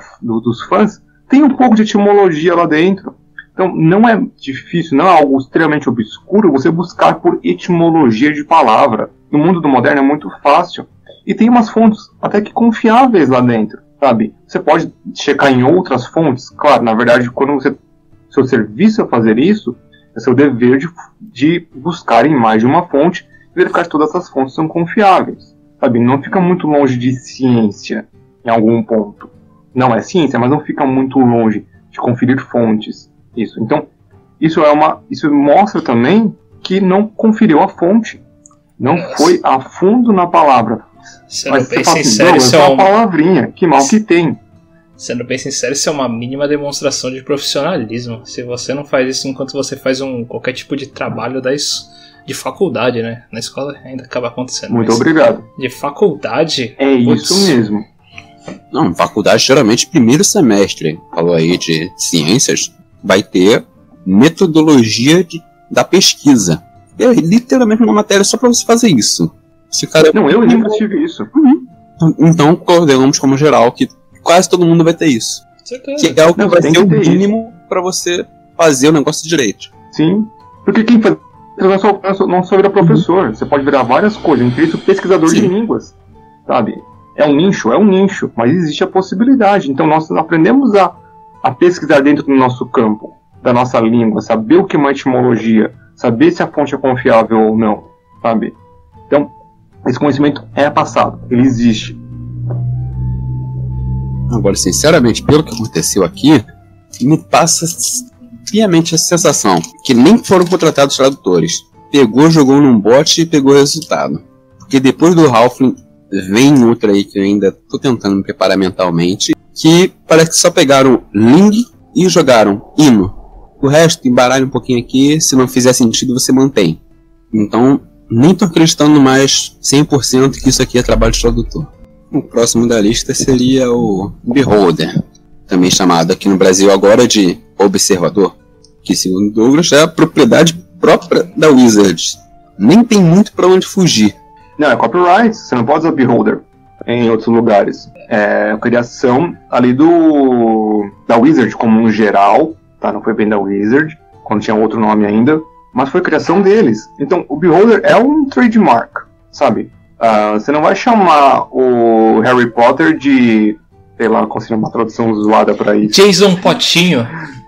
dos fãs, tem um pouco de etimologia lá dentro. Então, não é difícil, não é algo extremamente obscuro você buscar por etimologia de palavra. No mundo do moderno é muito fácil. E tem umas fontes até que confiáveis lá dentro, sabe? Você pode checar em outras fontes. Claro, na verdade, quando seu serviço é fazer isso, é seu dever de buscar em mais de uma fonte e verificar se todas essas fontes são confiáveis, sabe? Não fica muito longe de ciência em algum ponto. Não é ciência, mas não fica muito longe de conferir fontes. Isso. Então, isso mostra também que não conferiu a fonte. Não foi a fundo na palavra. Sendo bem sincero, isso é uma palavrinha. Que mal que tem. Sendo bem sincero, isso é uma mínima demonstração de profissionalismo. Se você não faz isso enquanto você faz qualquer tipo de trabalho de faculdade, né? Na escola ainda acaba acontecendo. Muito obrigado. De faculdade... É isso mesmo. Não, faculdade geralmente primeiro semestre. Falou aí de ciências. Vai ter metodologia da pesquisa. É literalmente uma matéria só pra você fazer isso. Não, eu nunca tive isso. Então, consideramos como geral que quase todo mundo vai ter isso. Certeza. Que é o que vai ser o mínimo pra você fazer o negócio direito. Sim, porque quem faz não só vira professor, você pode virar várias coisas, entre isso pesquisador de línguas, sabe? É um nicho, mas existe a possibilidade. Então nós aprendemos a pesquisar dentro do nosso campo, da nossa língua, saber o que é uma etimologia, saber se a fonte é confiável ou não, sabe? Então, esse conhecimento é passado, ele existe. Agora, sinceramente, pelo que aconteceu aqui, me passa piamente a sensação que nem foram contratados tradutores. Pegou, jogou num bot e pegou o resultado. Porque depois do Halfling, vem outra aí que eu ainda tô tentando me preparar mentalmente, que parece que só pegaram Ling e jogaram Hino. O resto, embaralha um pouquinho aqui, se não fizer sentido você mantém. Então, nem tô acreditando mais 100% que isso aqui é trabalho de tradutor. O próximo da lista seria o Beholder, também chamado aqui no Brasil agora de Observador, que segundo Douglas é a propriedade própria da Wizard. Nem tem muito pra onde fugir. Não, é copyright, você não pode usar Beholder em outros lugares. É a criação ali da Wizard como um geral, tá? Não foi bem da Wizard, quando tinha outro nome ainda, mas foi a criação deles. Então, o Beholder é um trademark, sabe? Você não vai chamar o Harry Potter de, sei lá, consigo uma tradução zoada pra isso. Jason Potinho.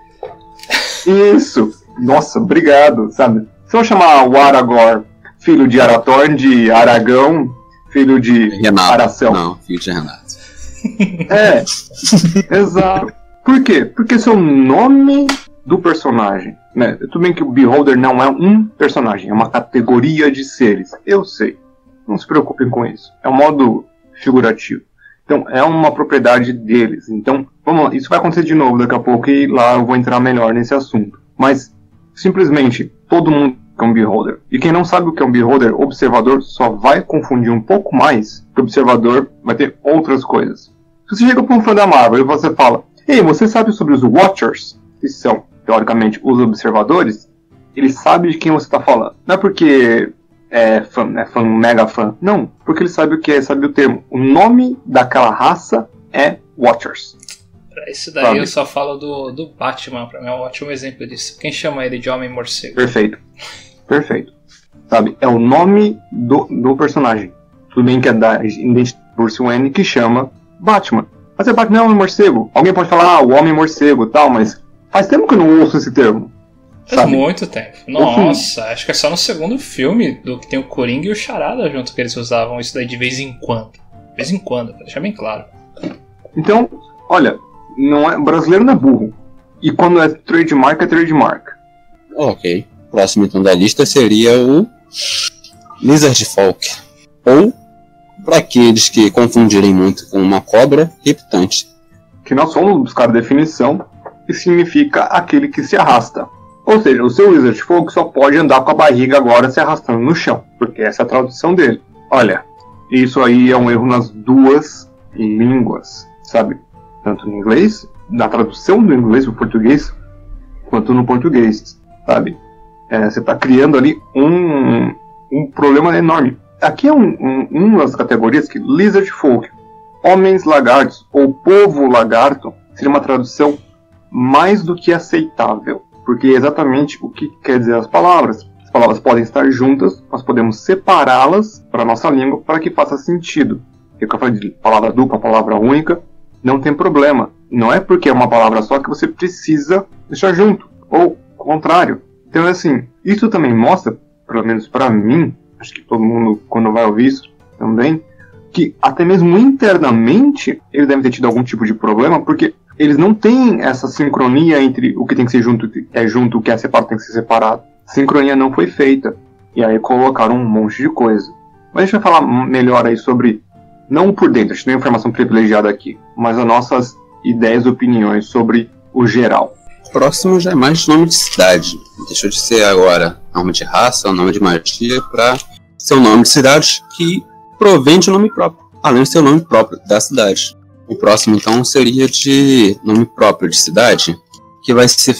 Isso. Nossa, obrigado, sabe? Você vai chamar o Aragorn, filho de Arathorn, de Aragão, filho de Renato. Aração. Não, filho de Renato. Exato. Por quê? Porque esse é o nome do personagem, né? Tudo bem que o Beholder não é um personagem, é uma categoria de seres. Eu sei. Não se preocupem com isso. É um modo figurativo. Então, é uma propriedade deles. Então, vamos lá. Isso vai acontecer de novo daqui a pouco e lá eu vou entrar melhor nesse assunto. Mas, simplesmente, todo mundo é um Beholder. E quem não sabe o que é um Beholder, observador, só vai confundir um pouco mais, que o observador vai ter outras coisas. Se você chega para um fã da Marvel e você fala, ei, você sabe sobre os Watchers? Que são, teoricamente, os observadores? Ele sabe de quem você está falando. Não é porque mega fã. Não, porque ele sabe o que é, sabe o termo. O nome daquela raça é Watchers. Pra isso daí sabe? Eu só falo do Batman, pra mim é um ótimo exemplo disso. Quem chama ele de Homem-Morcego? Perfeito. Sabe, é o nome do personagem. Tudo bem que é da Bruce Wayne que chama Batman. Mas é Batman, não é Homem-Morcego. Alguém pode falar, o Homem-Morcego e tal, mas faz tempo que eu não ouço esse termo. Faz muito tempo. Nossa, acho que é só no segundo filme do que tem o Coringa e o Charada junto que eles usavam isso daí de vez em quando. De vez em quando, pra deixar bem claro. Então, olha, brasileiro não é burro. E quando é trademark, é trademark. Ok. Próximo então da lista seria o Lizard Folk. Ou Para aqueles que confundirem muito com uma cobra reptante. Que nós fomos buscar a definição, que significa aquele que se arrasta. Ou seja, o seu Wizard de Fogo só pode andar com a barriga agora se arrastando no chão, porque essa é a tradução dele. Olha, isso aí é um erro nas duas línguas, sabe? Tanto no inglês, na tradução do inglês para o português, quanto no português, sabe? Você está criando ali um problema enorme. Aqui é uma das categorias que Lizard Folk, Homens Lagartos ou Povo Lagarto, seria uma tradução mais do que aceitável. Porque é exatamente o que quer dizer as palavras. As palavras podem estar juntas, nós podemos separá-las para a nossa língua para que faça sentido. Eu falei de palavra dupla, palavra única, não tem problema. Não é porque é uma palavra só que você precisa deixar junto, ou o contrário. Então, assim, isso também mostra, pelo menos para mim, acho que todo mundo, quando vai ouvir isso também, que até mesmo internamente eles devem ter tido algum tipo de problema, porque eles não têm essa sincronia entre o que tem que ser junto, o que é separado tem que ser separado. A sincronia não foi feita. E aí colocaram um monte de coisa. Mas a gente vai falar melhor aí sobre, não por dentro, a gente tem informação privilegiada aqui, mas as nossas ideias e opiniões sobre o geral. Próximo já é mais nome de cidade. Deixou de ser agora nome de raça, nome de magia, para ser um nome de cidade que provém de nome próprio, além de ser o nome próprio da cidade. O próximo, então, seria de nome próprio de cidade, que vai ser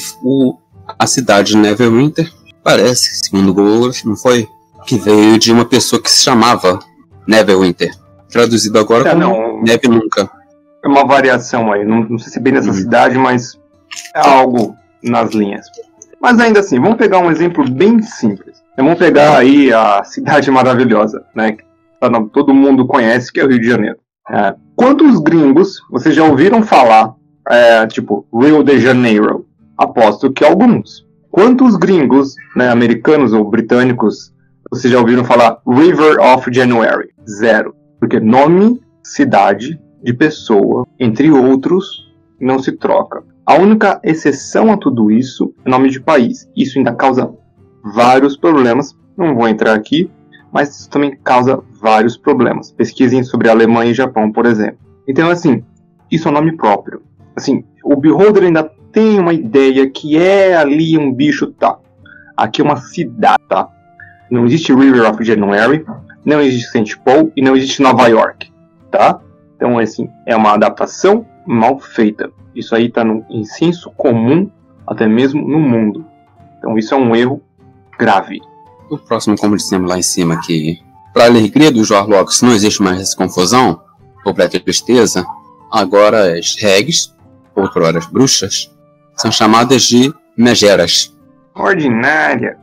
a cidade de Neverwinter. Parece, segundo o Google, não foi? Que veio de uma pessoa que se chamava Neverwinter. Traduzido agora como Neve Nunca. É uma variação aí, não sei se é bem nessa cidade, mas é algo nas linhas. Mas ainda assim, vamos pegar um exemplo bem simples. Vamos pegar aí a cidade maravilhosa, né? Que todo mundo conhece, que é o Rio de Janeiro. Quantos gringos vocês já ouviram falar, tipo, Rio de Janeiro? Aposto que alguns. Quantos gringos, né, americanos ou britânicos, vocês já ouviram falar River of January? 0. Porque nome, cidade, de pessoa, entre outros, não se troca. A única exceção a tudo isso é nome de país. Isso ainda causa vários problemas. Não vou entrar aqui, mas isso também causa vários problemas. Pesquisem sobre Alemanha e Japão, por exemplo. Então, assim, isso é um nome próprio. Assim, o Beholder ainda tem uma ideia que é ali um bicho, tá? Aqui é uma cidade, tá? Não existe River of January, não existe St. Paul e não existe Nova York, tá? Então, assim, é uma adaptação mal feita. Isso aí tá em senso comum, até mesmo no mundo. Então, isso é um erro grave. O próximo, como dissemos lá em cima, que para a alegria dos Warlocks não existe mais essa confusão, ou para a tristeza, agora as regs, outrora as bruxas, são chamadas de megeras. Ordinária.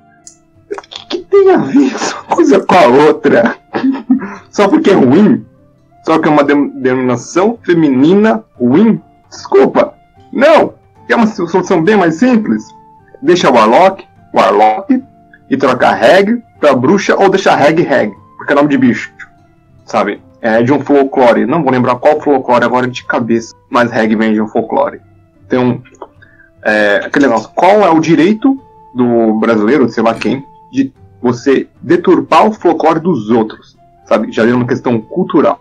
O que tem a ver uma coisa com a outra? Só porque é ruim? Só que é uma denominação feminina ruim? Desculpa. Não. É uma solução bem mais simples. Deixa Warlock, e trocar reg pra bruxa, ou deixar reg, porque é nome de bicho, sabe? É de um folclore. Não vou lembrar qual folclore agora de cabeça, mas reg vem de um folclore. Então, aquele negócio, qual é o direito do brasileiro, sei lá quem, de você deturpar o folclore dos outros, sabe? Já é uma questão cultural.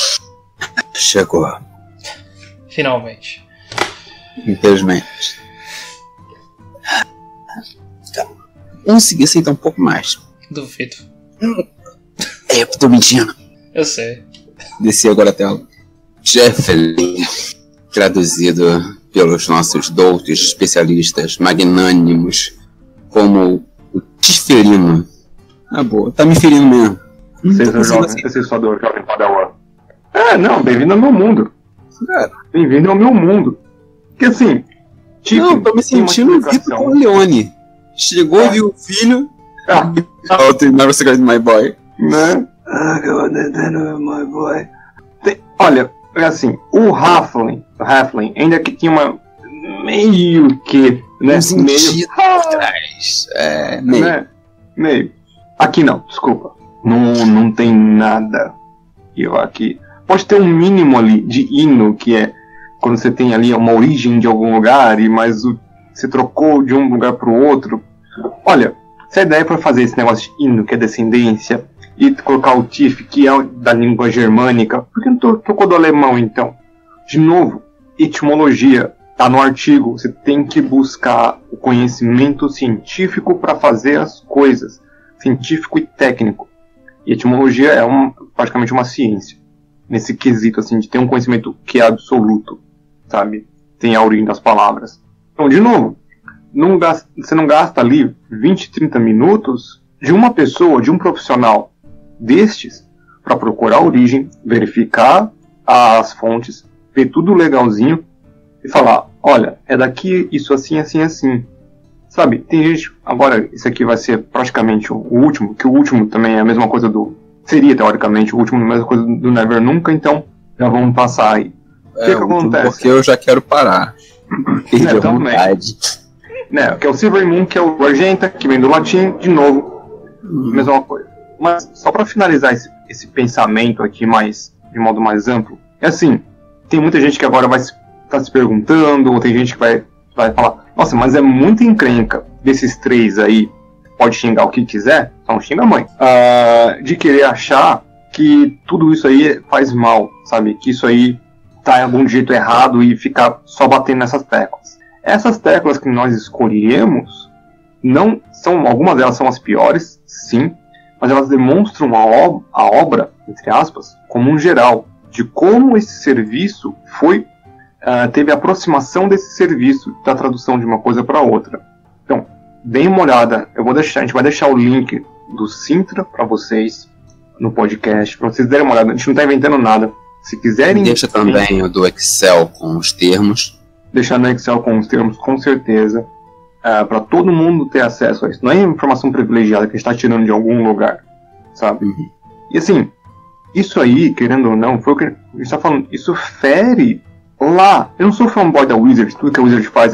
Chegou. Finalmente. Infelizmente. Consegui aceitar um pouco mais. Duvido. Eu tô mentindo. Eu sei. Desci agora a tela. Jeffley, traduzido pelos nossos doutos especialistas magnânimos como o Tiferino. Ah, boa, tá me ferindo mesmo. Vocês só dor, jovem Padawan. Não, bem-vindo ao meu mundo. Bem-vindo ao meu mundo. Porque assim, não, tô me sentindo Vitor Corleone. Chegou, viu o filho. Never Secret My Boy. Né? My boy. Olha, assim, o Halfling ainda que tinha uma meio que, né? Meio por trás. Meio. Né? Meio. Aqui não, desculpa. Não tem nada. Eu aqui. Pode ter um mínimo ali de hino, que é quando você tem ali uma origem de algum lugar, mas você trocou de um lugar para o outro. Olha, se a ideia é para fazer esse negócio de hino, que é descendência, e colocar o TIF, que é da língua germânica? Por que não trocou do alemão, então? De novo, etimologia, tá no artigo. Você tem que buscar o conhecimento científico para fazer as coisas. Científico e técnico. E etimologia é praticamente uma ciência. Nesse quesito, assim, de ter um conhecimento que é absoluto, sabe? Tem a origem das palavras. Então, de novo, você não gasta ali 20, 30 minutos de uma pessoa, de um profissional destes, para procurar a origem, verificar as fontes, ver tudo legalzinho e falar, olha, é daqui, isso assim, assim, assim. Sabe, tem gente, agora, isso aqui vai ser praticamente o último, que o último também é a mesma coisa seria teoricamente o último, a mesma coisa do Never Nunca, então já vamos passar aí. O que acontece? Porque eu já quero parar. Perdi a vontade. Né, que é o Silver Moon, que é o Argenta, que vem do latim, de novo, mesma coisa. Mas só para finalizar esse pensamento aqui de modo mais amplo, é assim, tem muita gente que agora vai estar se perguntando, ou tem gente que vai falar, nossa, mas é muita encrenca desses três aí, pode xingar o que quiser, só não xinga a mãe, de querer achar que tudo isso aí faz mal, sabe, que isso aí tá em algum jeito errado e ficar só batendo nessas teclas. Essas teclas que nós escolhemos, algumas delas são as piores, sim, mas elas demonstram a obra, entre aspas, como um geral, de como esse serviço teve a aproximação desse serviço, da tradução de uma coisa para outra. Então, deem uma olhada, a gente vai deixar o link do Sintra para vocês no podcast, para vocês derem uma olhada, a gente não está inventando nada. Se quiserem... Deixa também o do Excel com os termos. Deixar no Excel com os termos, com certeza, para todo mundo ter acesso a isso. Não é informação privilegiada que a gente está tirando de algum lugar, sabe? Uhum. E assim, isso aí, querendo ou não, foi o que a gente está falando, isso fere lá. Eu não sou fanboy da Wizard, tudo que a Wizard faz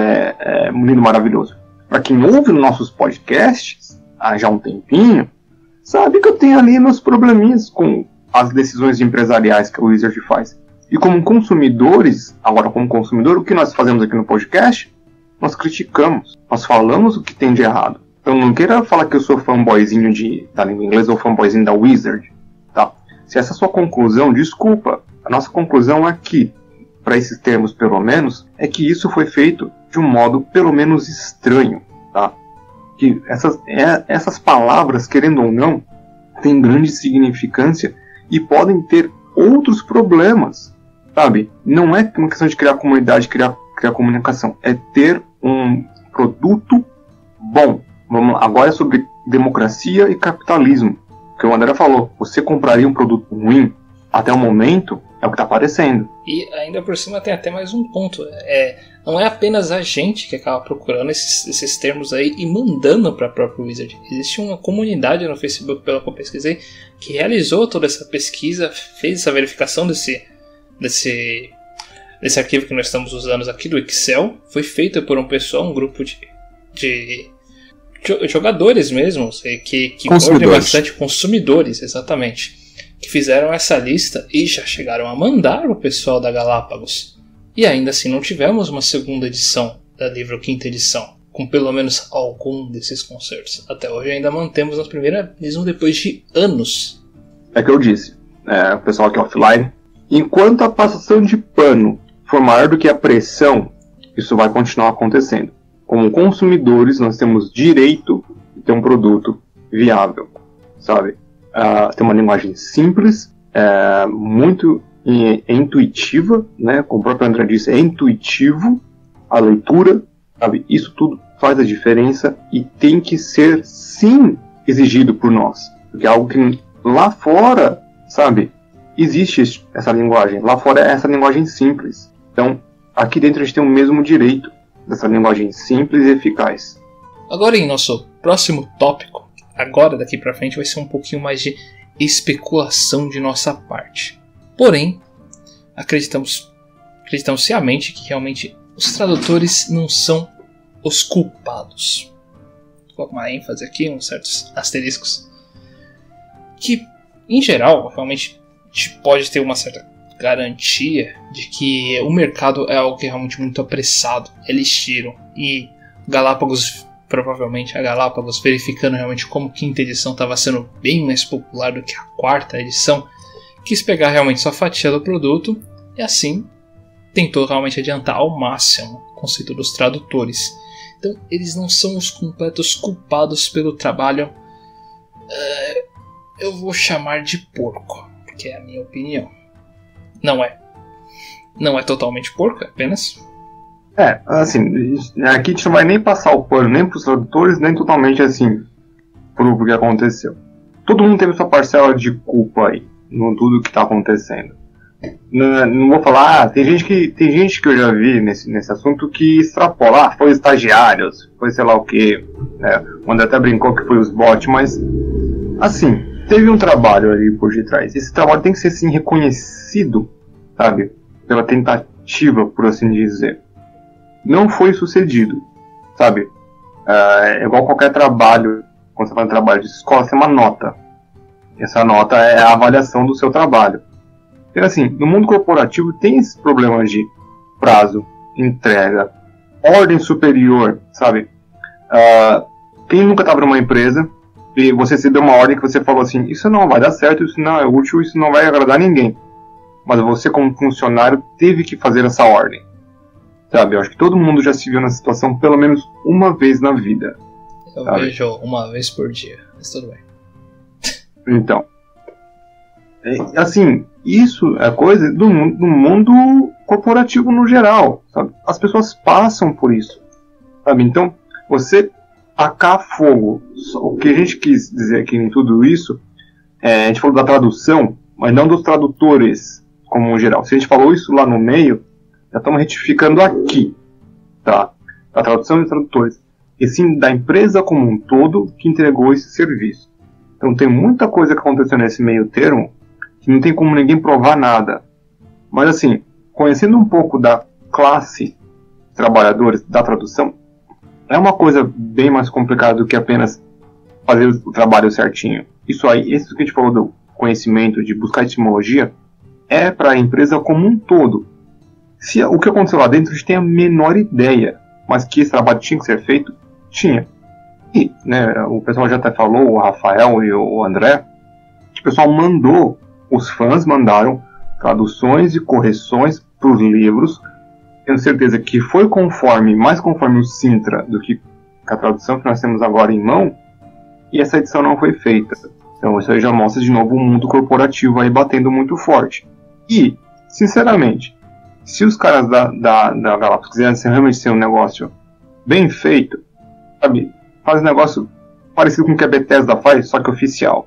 é lindo, maravilhoso. Para quem ouve nossos podcasts há já um tempinho, sabe que eu tenho ali meus probleminhas com as decisões empresariais que a Wizard faz. E como consumidores, agora como consumidor, o que nós fazemos aqui no podcast? Nós criticamos, nós falamos o que tem de errado. Eu não quero falar que eu sou fanboyzinho da língua inglesa ou fanboyzinho da Wizard, tá? Se essa é a sua conclusão, desculpa. A nossa conclusão é que, para esses termos pelo menos, é que isso foi feito de um modo pelo menos estranho, tá? Que essas palavras, querendo ou não, têm grande significância e podem ter outros problemas, sabe? Não é uma questão de criar comunidade, criar comunicação, é ter um produto bom. Agora é sobre democracia e capitalismo. Que o André falou, você compraria um produto ruim? Até o momento, é o que está aparecendo. E ainda por cima tem até mais um ponto. Não é apenas a gente que acaba procurando esses termos aí e mandando para a própria Wizard. Existe uma comunidade no Facebook, pela que eu pesquisei, que realizou toda essa pesquisa, fez essa verificação desse arquivo que nós estamos usando aqui do Excel. Foi feito por um pessoal, um grupo de jogadores mesmo, que mordem bastante, consumidores, exatamente, que fizeram essa lista e já chegaram a mandar o pessoal da Galápagos. E ainda assim não tivemos uma segunda edição da livro quinta edição, com pelo menos algum desses concertos. Até hoje ainda mantemos na primeira, mesmo depois de anos. É que eu disse, o pessoal aqui offline, enquanto a passação de pano for maior do que a pressão, isso vai continuar acontecendo. Como consumidores, nós temos direito de ter um produto viável, sabe? Tem uma linguagem simples, muito intuitiva, né? Como o próprio André disse, é intuitivo a leitura, sabe? Isso tudo faz a diferença e tem que ser, sim, exigido por nós. Porque é algo que lá fora, sabe, existe essa linguagem. Lá fora é essa linguagem simples. Então, aqui dentro a gente tem o mesmo direito dessa linguagem simples e eficaz. Agora, em nosso próximo tópico, agora daqui pra frente vai ser um pouquinho mais de especulação de nossa parte. Porém, acreditamos ciamente que realmente os tradutores não são os culpados. Vou colocar uma ênfase aqui, uns certos asteriscos. Que, em geral, realmente a gente pode ter uma certa garantia de que o mercado é algo que é realmente muito apressado, é ligeiro, e Galápagos provavelmente a Galápagos, verificando realmente como a quinta edição estava sendo bem mais popular do que a quarta edição, quis pegar realmente sua fatia do produto e assim tentou realmente adiantar ao máximo o conceito dos tradutores. Então eles não são os completos culpados pelo trabalho, eu vou chamar de porco, porque é a minha opinião. Não é totalmente porco, apenas. Assim, aqui a gente não vai nem passar o pano nem pros tradutores, nem totalmente assim pro que aconteceu. Todo mundo teve sua parcela de culpa aí, no tudo que tá acontecendo. Não vou falar, tem gente que eu já vi nesse assunto que extrapola, foi estagiários, foi sei lá o que, né? O André até brincou que foi os bots, mas assim, teve um trabalho ali por detrás. Esse trabalho tem que ser assim reconhecido, sabe, pela tentativa, por assim dizer. Não foi sucedido, sabe? É igual qualquer trabalho, quando você faz um trabalho de escola, você tem uma nota. Essa nota é a avaliação do seu trabalho. Então, assim, no mundo corporativo tem esses problemas de prazo, entrega, ordem superior, sabe? Quem nunca estava numa empresa e você se deu uma ordem que você falou assim, isso não vai dar certo, isso não é útil, isso não vai agradar ninguém. Mas você, como funcionário, teve que fazer essa ordem. Sabe, eu acho que todo mundo já se viu nessa situação pelo menos uma vez na vida. Eu vejo uma vez por dia, mas tudo bem. Então, assim, isso é coisa do mundo corporativo no geral, sabe? As pessoas passam por isso, sabe? Então, você tacar fogo, o que a gente quis dizer aqui em tudo isso, a gente falou da tradução, mas não dos tradutores como no geral. Se a gente falou isso lá no meio, já estamos retificando aqui, tá? A tradução de tradutores, e sim da empresa como um todo que entregou esse serviço. Então tem muita coisa que aconteceu nesse meio termo que não tem como ninguém provar nada. Mas assim, conhecendo um pouco da classe de trabalhadores da tradução, é uma coisa bem mais complicada do que apenas fazer o trabalho certinho. Isso que a gente falou do conhecimento, de buscar etimologia, é para a empresa como um todo. Se o que aconteceu lá dentro a gente tem a menor ideia, mas que esse trabalho tinha que ser feito, tinha. E, né, o pessoal já até falou, o Rafael e o André, que o pessoal os fãs mandaram traduções e correções para os livros, tendo certeza que foi mais conforme o Sintra do que a tradução que nós temos agora em mão, e essa edição não foi feita. Então isso aí já mostra de novo o mundo corporativo aí batendo muito forte. E, sinceramente, se os caras da Galápagos quisessem realmente ser um negócio bem feito, sabe, faz um negócio parecido com o que a Bethesda faz, só que oficial.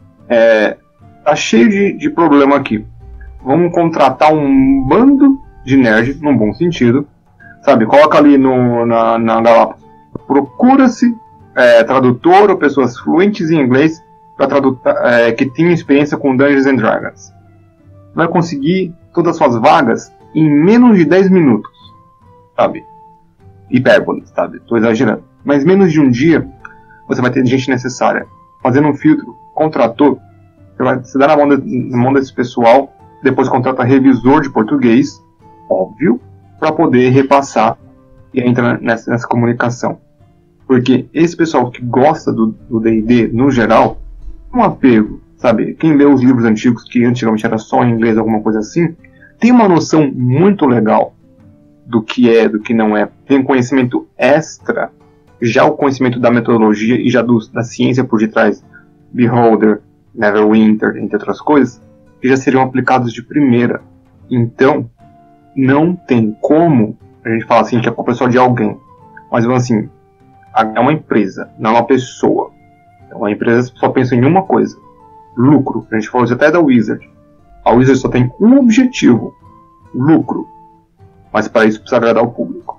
Tá cheio de problema aqui. Vamos contratar um bando de nerd, num bom sentido, sabe, coloca ali na Galápagos, procura-se tradutor ou pessoas fluentes em inglês para que tenham experiência com Dungeons and Dragons. Vai conseguir todas as suas vagas em menos de 10 minutos, sabe? Hipérbole, sabe? Tô exagerando. Mas menos de um dia, você vai ter gente necessária. Fazendo um filtro, contratou, você dá na mão desse pessoal, depois contrata revisor de português, óbvio, para poder repassar e entrar nessa comunicação. Porque esse pessoal que gosta do D&D, no geral, é um apego, sabe? Quem lê os livros antigos, que antigamente era só em inglês, alguma coisa assim, tem uma noção muito legal do que é, do que não é. Tem um conhecimento extra, já o conhecimento da metodologia e já da ciência por detrás, Beholder, Neverwinter, entre outras coisas, que já seriam aplicados de primeira. Então, não tem como a gente falar assim que a culpa é só de alguém. Mas assim, é uma empresa, não é uma pessoa. Então, a empresa só pensa em uma coisa: lucro. A gente falou até da Wizard. A Wizard só tem um objetivo: lucro. Mas para isso precisa agradar o público.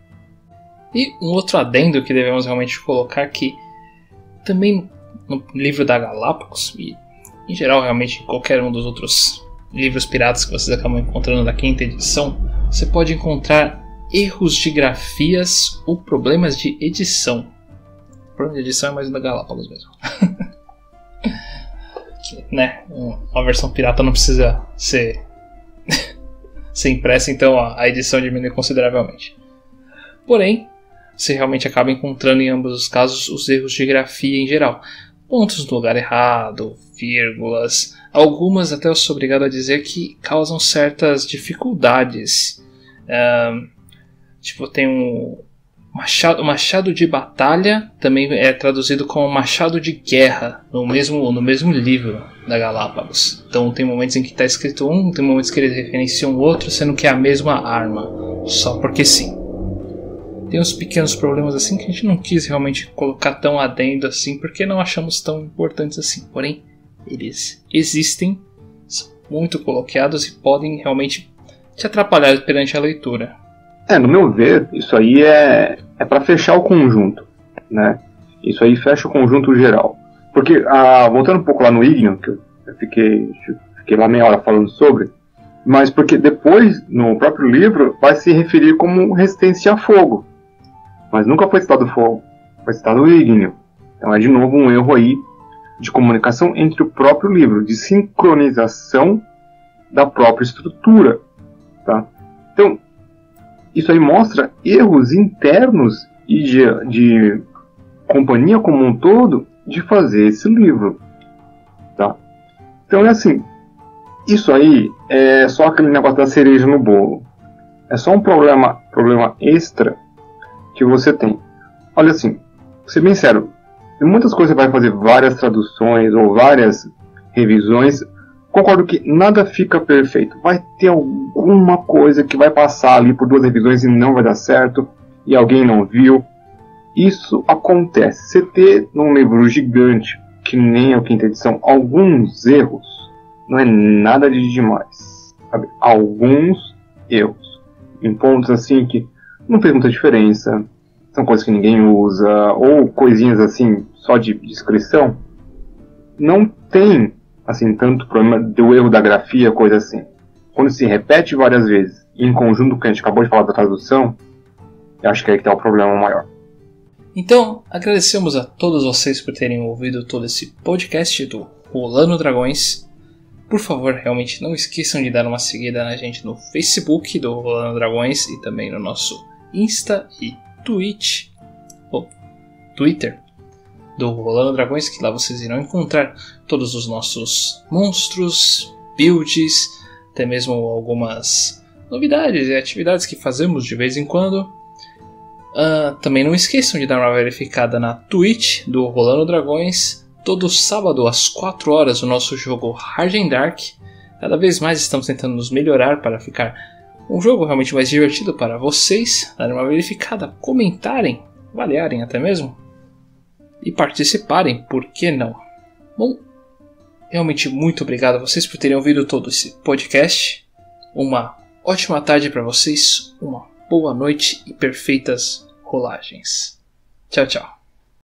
E um outro adendo que devemos realmente colocar aqui, também no livro da Galápagos, e em geral realmente em qualquer um dos outros livros piratas que vocês acabam encontrando da quinta edição, você pode encontrar erros de grafias ou problemas de edição. O problema de edição é mais da Galápagos mesmo. Né? Uma versão pirata não precisa ser impressa, então a edição diminui consideravelmente. Porém, você realmente acaba encontrando em ambos os casos os erros de grafia em geral. Pontos no lugar errado, vírgulas, algumas até eu sou obrigado a dizer que causam certas dificuldades. Tipo, tem um machado de batalha, também é traduzido como machado de guerra no mesmo livro da Galápagos. Então tem momentos em que está escrito um, tem momentos que eles referenciam o outro, sendo que é a mesma arma, só porque sim. Tem uns pequenos problemas assim que a gente não quis realmente colocar tão adendo assim, porque não achamos tão importantes assim. Porém, eles existem, são muito coloquiados e podem realmente te atrapalhar perante a leitura. No meu ver, isso aí é para fechar o conjunto, né? Isso aí fecha o conjunto geral. Porque, voltando um pouco lá no Ignion, que eu fiquei lá meia hora falando sobre, mas porque depois, no próprio livro, vai se referir como resistência a fogo. Mas nunca foi citado fogo, foi citado o Ignion. Então é de novo um erro aí de comunicação entre o próprio livro, de sincronização da própria estrutura, tá? Então, isso aí mostra erros internos e de companhia como um todo de fazer esse livro, tá? Então é assim, isso aí é só aquele negócio da cereja no bolo. É só um problema extra que você tem. Olha assim, vou ser bem sério, em muitas coisas você vai fazer várias traduções ou várias revisões. Concordo que nada fica perfeito. Vai ter alguma coisa que vai passar ali por 2 revisões e não vai dar certo, e alguém não viu. Isso acontece. Você ter num livro gigante, que nem a 5ª edição, alguns erros, não é nada de demais. Sabe? Alguns erros. Em pontos assim que não fez muita diferença, são coisas que ninguém usa, ou coisinhas assim, só de descrição, não tem assim tanto problema do erro da grafia, coisa assim. Quando se repete várias vezes, em conjunto com o que a gente acabou de falar da tradução, eu acho que é aí que está o problema maior. Então, agradecemos a todos vocês por terem ouvido todo esse podcast do Rolando Dragões. Por favor, realmente não esqueçam de dar uma seguida na gente no Facebook do Rolando Dragões e também no nosso Insta e Twitter do Rolando Dragões, que lá vocês irão encontrar todos os nossos monstros, builds, até mesmo algumas novidades e atividades que fazemos de vez em quando. Também não esqueçam de dar uma verificada na Twitch do Rolando Dragões. Todo sábado às 4 horas o nosso jogo Hard and Dark. Cada vez mais estamos tentando nos melhorar para ficar um jogo realmente mais divertido para vocês. Darem uma verificada, comentarem, avaliarem até mesmo e participarem, por que não? Bom, realmente muito obrigado a vocês por terem ouvido todo esse podcast. Uma ótima tarde para vocês, uma boa noite e perfeitas rolagens. Tchau, tchau.